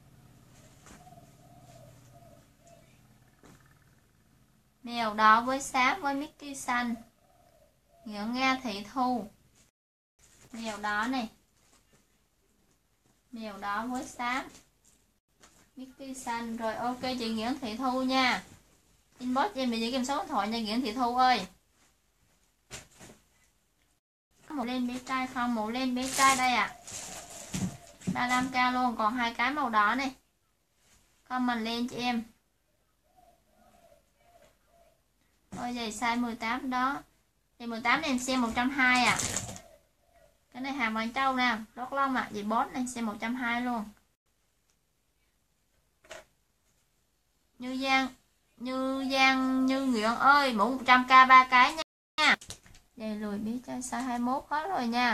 Mèo đỏ với xám với Mickey xanh. Nguyễn Nga Thị Thu. Mèo đỏ này. Mèo đỏ với xám. Mickey xanh. Rồi ok chị Nguyễn Thị Thu nha. Inbox em bị kiểm số điện thoại nha Nguyễn Thị Thu ơi. Có một lên bé trai không? Một lên bé trai đây ạ. 35k luôn. Còn hai cái màu đỏ này. Comment lên chị em. Ôi giày size 18 đó. Giày 18 này em xem 120 à. Cái này hàng Hoàng Châu nè, lót lông à, giày bót này xem 120 luôn. Như Nguyện ơi, mũ 100k 3 cái nha. Giày lùi biết cho size 21 hết rồi nha.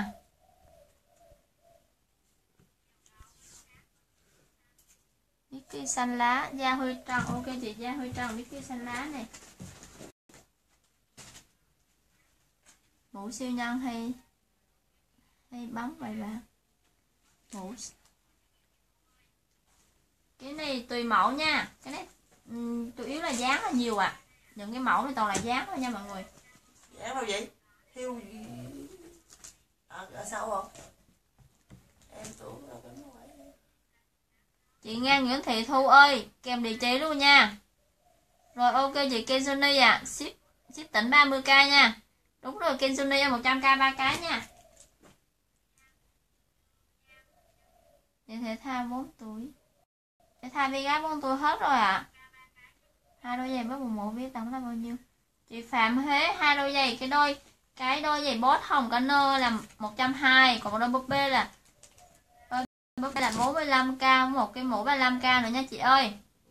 Mickey xanh lá, da Huy Trần, ok chị, da Huy Trần, Mickey xanh lá này. Mũ siêu nhân hay bấm vậy bạn. Mũ cái này tùy mẫu nha, cái này chủ yếu là dáng là nhiều ạ. Những cái mẫu này toàn là dáng thôi nha mọi người. Dáng đâu vậy? Thiêu gì? Ở sau không? Em tưởng là cái ngoài. Chị Nga Nguyễn Thị Thu ơi, kèm địa chỉ luôn nha. Rồi ok chị Kenzuni ạ, ship tỉnh 30k nha. Đúng rồi Kenzuni 100k 3 cái nha. Để thể thao 4 tuổi. Thể thao với gái 4 tuổi hết rồi ạ. Hai đôi giày với một biết tổng là bao nhiêu? Chị Phạm Huế, hai đôi giày cái đôi giày bót hồng conner là 120, còn đôi búp bê là 45k, một cái mũ 35k nữa nha chị ơi.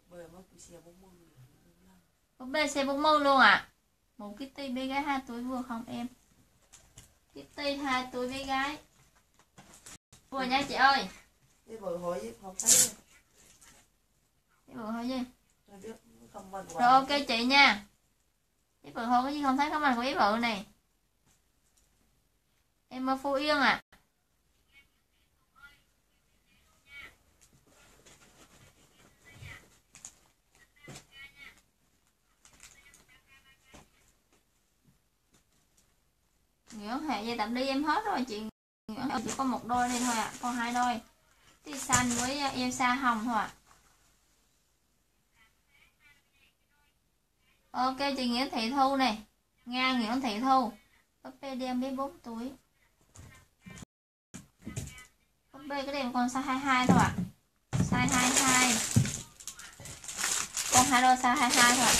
Búp bê xe 40 luôn ạ. Mũ Kitty bé gái 2 tuổi vừa không em? Kitty 2 tuổi bé gái vừa nha chị ơi. Cái bự hội với không thấy. Cái bự hội gì? Rồi ok chị nha. Cái bự hội cái gì không thấy không anh của ý bự này. Em ở Phú Yên ạ. Nguyễn Hệ dây tạm đi em hết rồi chị. Nguyễn Hệ chỉ có một đôi đây thôi ạ, còn hai đôi. Tí xanh với Elsa hồng thôi ạ. Ok chị Nguyễn Thị Thu này. Nga Nguyễn Thị Thu. Búp bê đem bé 4 tuổi. Búp bê cái đem con size 22 thôi ạ. Size 22. Con hai đôi size 22 thôi ạ.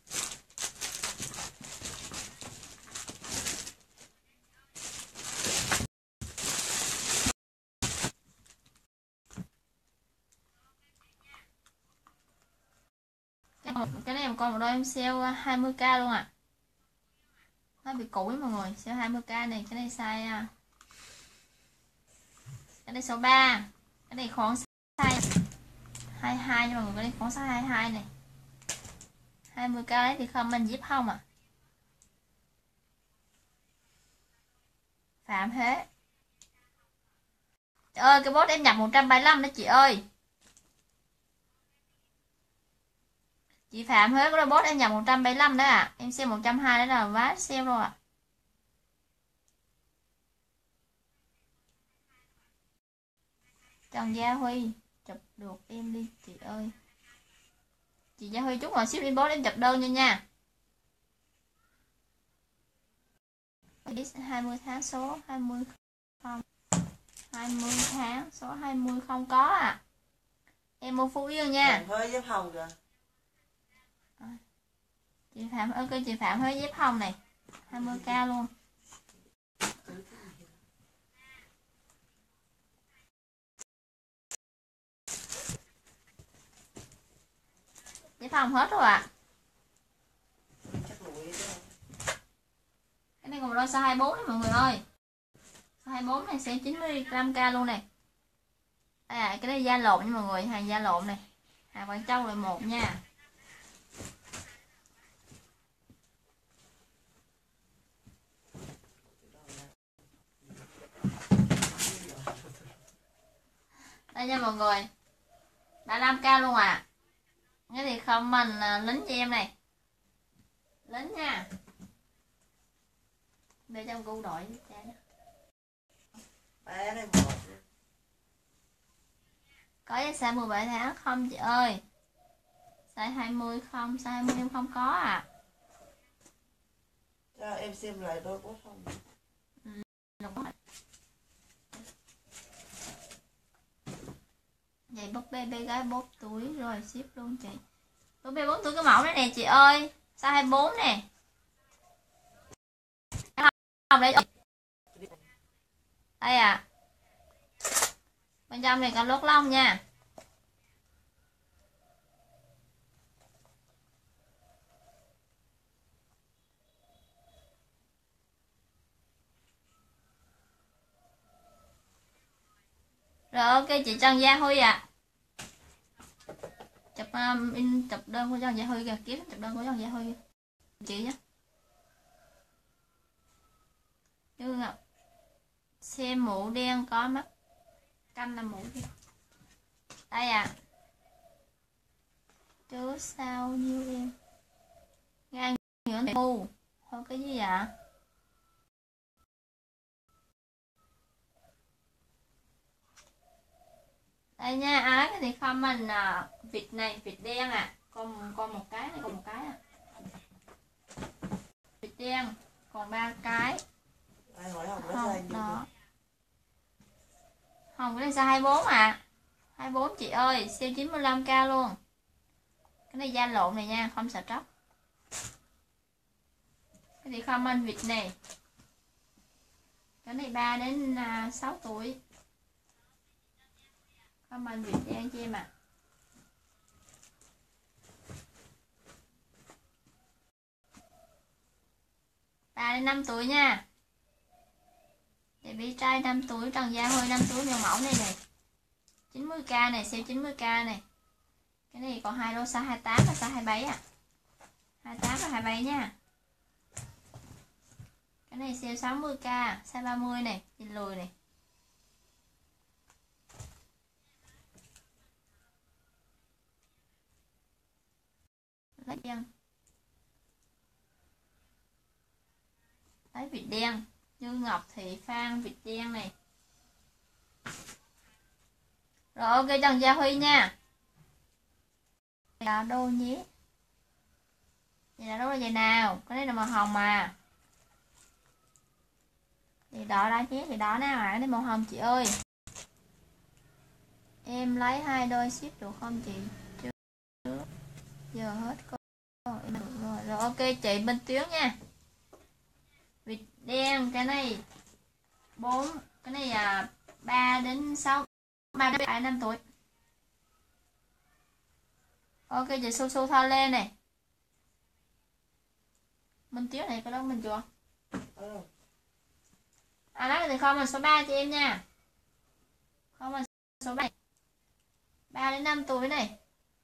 Cái này còn một đôi em sale 20k luôn ạ. Nó bị cũ mọi người, sale 20k này, cái này size cái này số 3. Cái này khoảng size 22 nha mọi người, cái này khoảng size 22 này. 20k đấy thì không mình zip không à. Phạm Huế. Trời ơi cái bốt em nhập 135 đó chị ơi. Chị Phạm Huế có robot em nhập 175 đó ạ. Em xem 120 đó là vá sale rồi ạ. Trần Gia Huy chụp được em đi chị ơi. Chị Gia Huy chúc ngồi ship inbox em chụp đơn nha. 20 tháng số 20 không. 20 tháng số 20 không có à. Em mua Phú Yên nha. Hơi giáp hồng kìa. Chị Phạm ok chị Phạm Huế dép hồng này 20k luôn. Dép hồng hết rồi ạ. Cái này còn một đôi size 24 này mọi người ơi. Size 24 này sẽ 95k luôn này. Cái này da lộn nha mọi người, hàng da lộn này. Hàng Quảng Châu loại 1 nha. Đây nha mọi người. 35k luôn à. Cái thì không mình lính cho em này. Lính nha. Để trong cu đội Bé này một. có giá size 17 tháng không chị ơi? Size 20 không? Size 20 em không có à. Cho em xem lại đôi bốt không. Vậy búp bê bé gái 4 tuổi rồi ship luôn chị. Búp bê 4 tuổi cái mẫu này nè chị ơi. Size 24 nè. đây. Đây à. Bên trong này có lót lông nha. Rồi ok chị Trần Gia Huy ạ. Chụp chụp đơn của Trần Gia Huy kìa, kiếm chụp đơn của Trần Gia Huy chị nhé. Như ngọc xem mũ đen có mắt canh là mũ kia. Đây à. Chứ sao nhiêu em ngang nhựa ngu thôi cái gì vậy? Đây nha, ai thì comment vịt này, vịt đen à, còn một cái này, còn một cái à. Vịt đen còn 3 cái. Hồng đó. Hồng cái này size 24 à. 24 chị ơi, siêu 95k luôn. Cái này da lộn này nha, không sợ tróc. Cái thì comment vịt này. Cái này 3 đến 6 tuổi. Comment vịt đen cho em ạ. À. 3 đến 5 tuổi nha. Để bị trai 5 tuổi, Trần Gia Huy 5 tuổi nhiều mẫu này này. 90k này, siêu 90k này. Cái này còn 2 đôi size 28 và size 27 à. 28 và 27 nha. Cái này siêu 60k, size 30 này, nhìn lùi này. Lấy đen. Lấy vịt đen. Như Ngọc Thị Phan vịt đen này. Rồi ok Trần Gia Huy nha. Là đô nhé. Vậy là đô là vậy nào? Cái này là màu hồng mà. Thì đỏ đã nhé, thì đỏ nào ạ? Cái này màu hồng chị ơi. Em lấy 2 đôi ship được không chị? Chứ giờ hết con em được rồi. Rồi ok chị bên Tuyến nha. Vịt đen cái này 4, cái này 3 đến 6, 3 đến 5 tuổi. Ok chị su su thôi lên này. Minh Tuyết này có đâu mình chưa? À đó thì comment số 3 cho em nha. Comment số 7. 3 đến 5 tuổi này.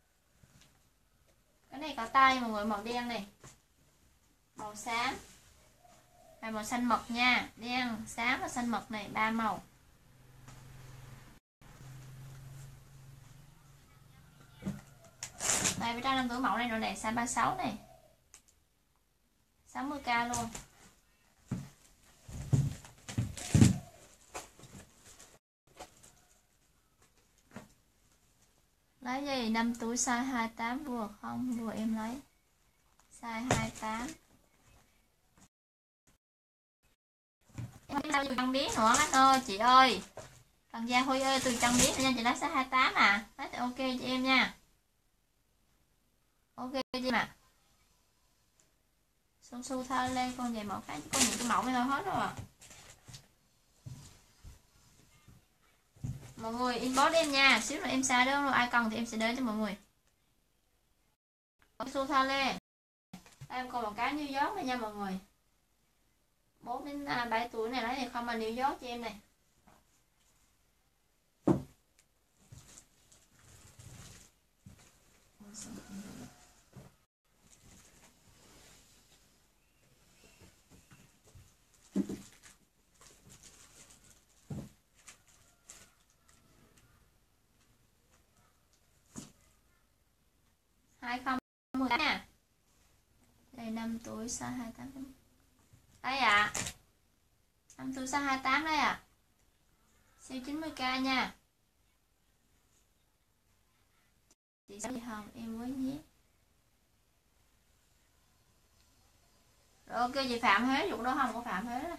Cái này có tay mọi người, màu đen này. Màu xám. Và màu xanh mật nha, đen, xám và xanh mật này, 3 màu. Đây với 5 tuổi mẫu này rồi này, size 36 này. 60k luôn. Lấy gì 5 tuổi size 28 vừa không? Vừa em lấy. Size 28. Em sao chân biết nữa anh ơi, chị ơi. Trần Gia Huy ơi, từ chân biết nha, chị lấy size 28 à. Lấy thì ok cho em nha. Ok cho em ạ. Su su thôi lên con về mẫu cái, con những cái mẫu này thôi hết rồi à. Mọi người inbox em nha, xíu nữa em xài đơn rồi, ai cần thì em sẽ đến cho mọi người. Su thôi lên. Em còn một cái New York này nha mọi người. 4 đến 7 tuổi này lấy thì không mà New York cho em này. Hai không 10 nha. Đây 5 tuổi size 28. Đây ạ. 5 tuổi size 28 đây ạ. Siêu 90k nha. Chị sao gì Hồng em với nhé. Rồi ok chị Phạm Huế, vụ đó không có Phạm Huế đó.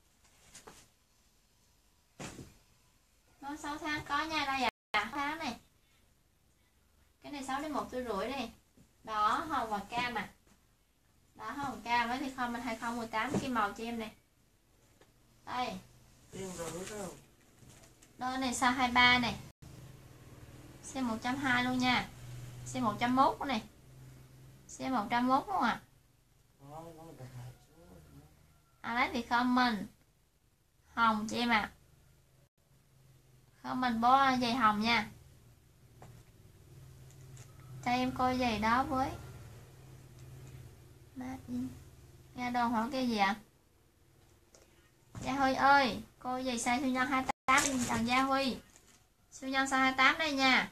Nó 6 tháng có nha, đây ạ. 6 tháng này. Cái này 6 đến 1 tuổi rưỡi này. Đỏ, hồng và cam à. Đỏ, hồng, cam với thì không 2018 cái màu cho em này. Đây. Tiền rồi không? Đôi này size 23 này. Size 120 luôn nha. Size 101 này. Size 101 luôn ạ. Lấy thì comment hồng chị em ạ. Comment bó giày hồng nha. Cho em coi giày đó với. Nghe đồn hỏi cái gì ạ? Gia Huy ơi, cô giày size siêu nhân 28 Trần Gia Huy. Siêu nhân size 28 đây nha.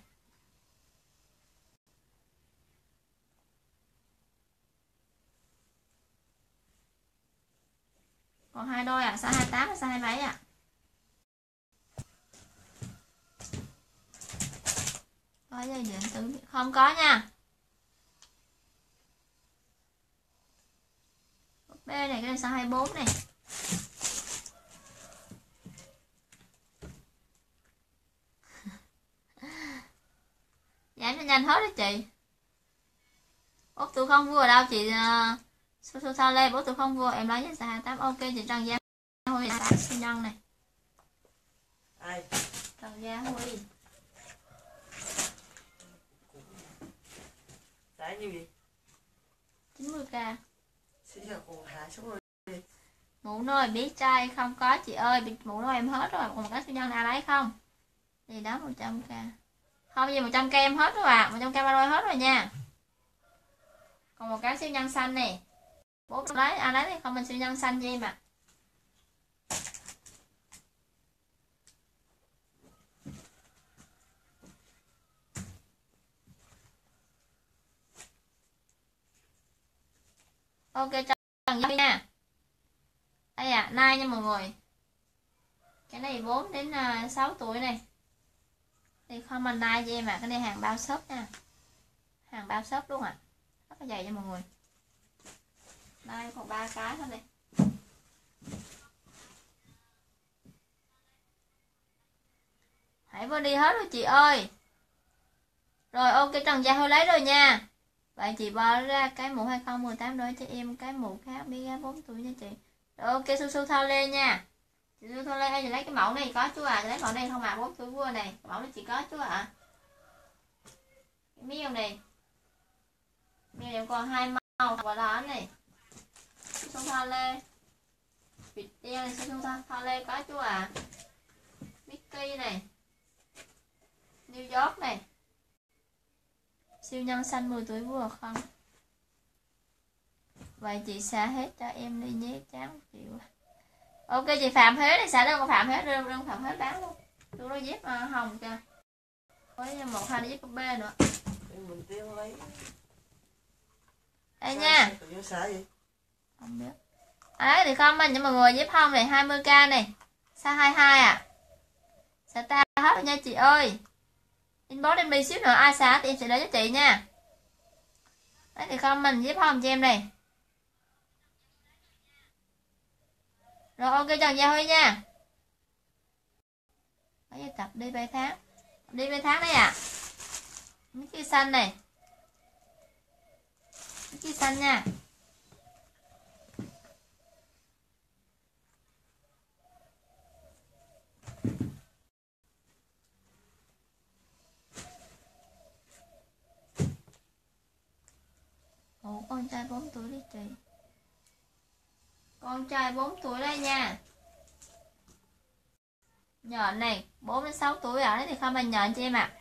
Còn 2 đôi ạ, size 28 và size 27 ạ. Có dây điện tử không có nha. B này cái này size 24 này. Giảm cho nhanh hết đó chị. Út tôi không vua đâu chị. Su sao lê bố tôi không vua em lấy với size 28. Ok chị Trần Gia Huy siêu nhân này. Ai? Trần Gia Huy. Giá nhiêu vậy? 90k. Xin chào cùng hạ xuống rồi. Mũ nồi bí trai không có chị ơi, mũ nồi em hết rồi, còn cái siêu nhân nào lấy không? Gì đó 100k. Không gì 100k em hết rồi ạ, 100k ba đôi hết rồi nha. Còn một cái siêu nhân xanh này. Bố lấy lấy thì không mình siêu nhân xanh cho em ạ. Ok Trần Gia Huy nha. Đây ạ, nay nha mọi người. Cái này 4 đến 6 tuổi này. Thì không mình nay cho em ạ, cái này hàng bao shop nha. Hàng bao shop luôn ạ. Rất là dày cho mọi người. Đây còn 3 cái thôi này. Hãy vô đi hết rồi chị ơi. Rồi ok Trần Gia Huy lấy rồi nha. Vậy chị bỏ ra cái mũ 2018 đối cho em cái mũ khác bé gái 4 tuổi nha chị. Rồi ok su su thao lê nha. Chị su thao lê ơi, chị lấy cái mẫu này có chú à, chị lấy mẫu này không à, 4 tuổi vua này. Cái mẫu này chị có chú ạ. Cái miêu này. Miêu này còn 2 màu và đó này. Su su thao lê. Vịt đen này su su thao lê có chú à. Mickey này. New York này. Siêu nhân xanh 10 tuổi vua không? Vậy chị xả hết cho em đi nhé, chán chịu. Ok chị Phạm Huế này, xả đơn của Phạm Huế, đơn Phạm Huế bán luôn. Tôi nói dép hồng kìa. Với 1-2 dép B nữa. Mình tiêu lấy. Đây nha. Tự nhiên xả gì? Không biết. Đấy thì comment cho mọi người dép hông này 20k này. Size 22 à. Xả ta hết rồi nha chị ơi. Inbox em đi ship nữa, ai xả thì em sẽ lấy cho chị nha. Đấy thì comment giúp hông cho em này. Rồi ok Trần Gia Huy nha. Bây giờ tập đi 7 tháng. Đi 7 tháng đấy ạ. Mấy cái xanh này. Mấy cái xanh nha. Ủa con trai 4 tuổi đi chị. Con trai 4 tuổi đây nha. Nhện này 4 đến 6 tuổi ở đấy thì không bằng nhện cho em ạ.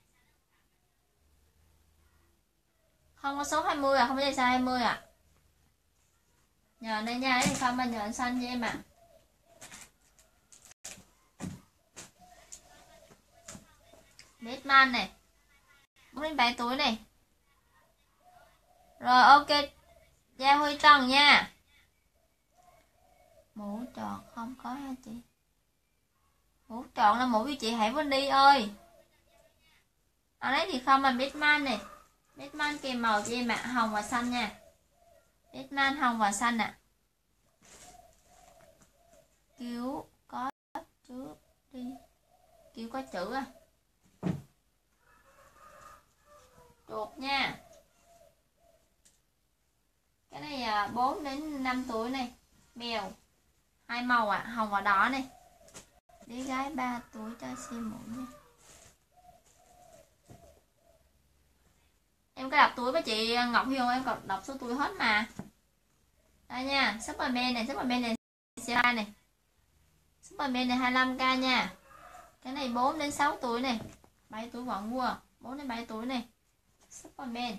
Không có số 20 à, không có dây size 20 à. Nhện đây nha, đấy thì không bằng nhện xanh cho em ạ. Batman này 4 đến 7 tuổi này. Rồi ok Gia Huy Trần nha. Mũ tròn không có hả chị? Mũ tròn là mũ của chị Hải Vân đi ơi. Ở đấy thì không mà Batman này. Batman kèm màu cho em ạ, hồng và xanh nha. Batman hồng và xanh ạ. Cứu có chữ đi. Cứu có chữ à. Chuột nha. Cái này 4 đến 5 tuổi này. Mèo Hai màu ạ, hồng và đỏ này. Bé gái 3 tuổi cho xem mũ nha. Em có đọc túi với chị Ngọc Huyền, em còn đọc số túi hết mà. Đây nha, Superman này size này. Superman này 25k nha. Cái này 4 đến 6 tuổi này. 7 tuổi vẫn mua, 4 đến 7 tuổi này. Superman.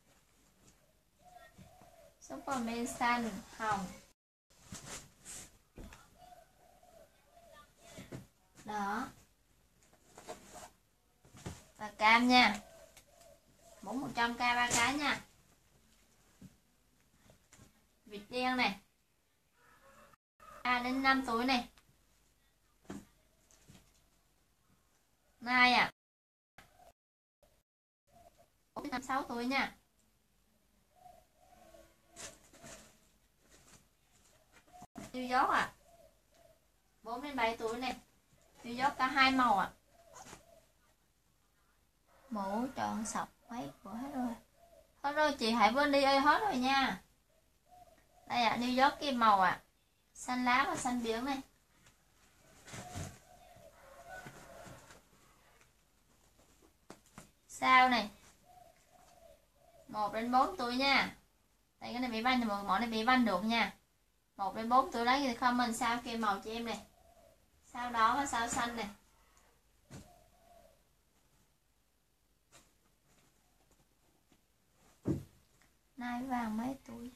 Superman xanh, hồng. Đó. Và cam nha. Mũ 100k 3 cái nha. Vịt đen này. 3 đến 5 tuổi này. Nai à. 4 đến 6 tuổi nha. New York à. 4 đến 7 tuổi này. New York cả hai màu ạ. Mũ tròn sọc mấy của hết rồi. Hết rồi chị Hải Vân đi ơi, hết rồi nha. Đây ạ, New York kim màu ạ. Xanh lá và xanh biển này. Sao này. 1 đến 4 tuổi nha. Đây cái này bị vanh thì món này bị vanh được nha. 1 đến 4 tuổi lấy thì comment sao kim màu cho em này. Sao đó và sao xanh này. Nai vàng mấy tuổi.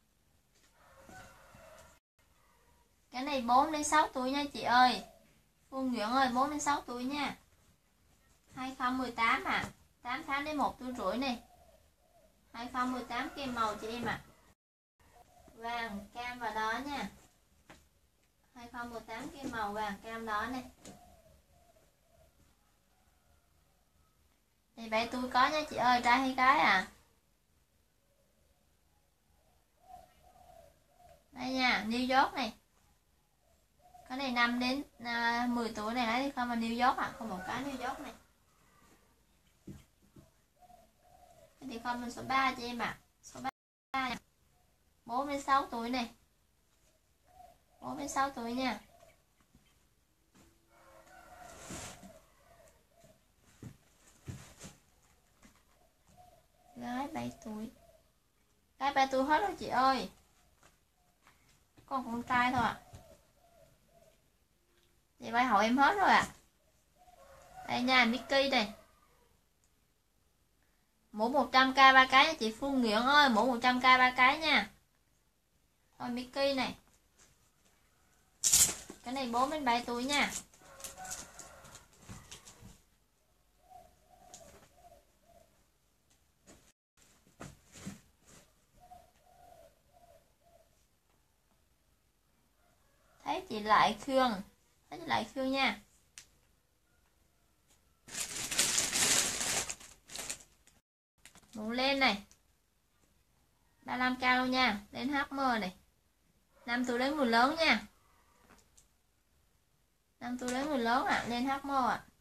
Cái này 4 đến 6 tuổi nha chị ơi. Phương Nguyễn ơi, 4 đến 6 tuổi nha. 2018 à. 8 tháng đến 1 tuổi rưỡi này. 2018 kim màu chị em ạ. Vàng, cam và đỏ nha. 2018 kim màu vàng, cam, đỏ này. Thì 7 tuổi có nha chị ơi, trai hay gái à. Đây nha, New York này. Cái này 5 đến 10 tuổi này lấy không mà New York ạ, không một cái New York này. Thì không mình số 3 cho em ạ. Số 3 nha. 4 đến 6 tuổi này. 4 đến 6 tuổi nha. Gái 7 tuổi. Gái 3 tuổi hết rồi chị ơi. Còn con trai thôi ạ. Chị bay hậu em hết rồi ạ. Đây nha, Mickey này. Mũ 100k 3 cái nha chị Phương Nguyễn ơi, mũ 100k 3 cái nha. Rồi Mickey này. Cái này 4 đến 7 tuổi nha. Thấy chị Lại Khương. Thấy chị Lại Khương nha. Mũ lên này. 35k luôn nha. Lên HM này. 5 tuổi đến 10 lớn nha. 5 tuổi đến 10 lớn ạ. Lên HM ạ.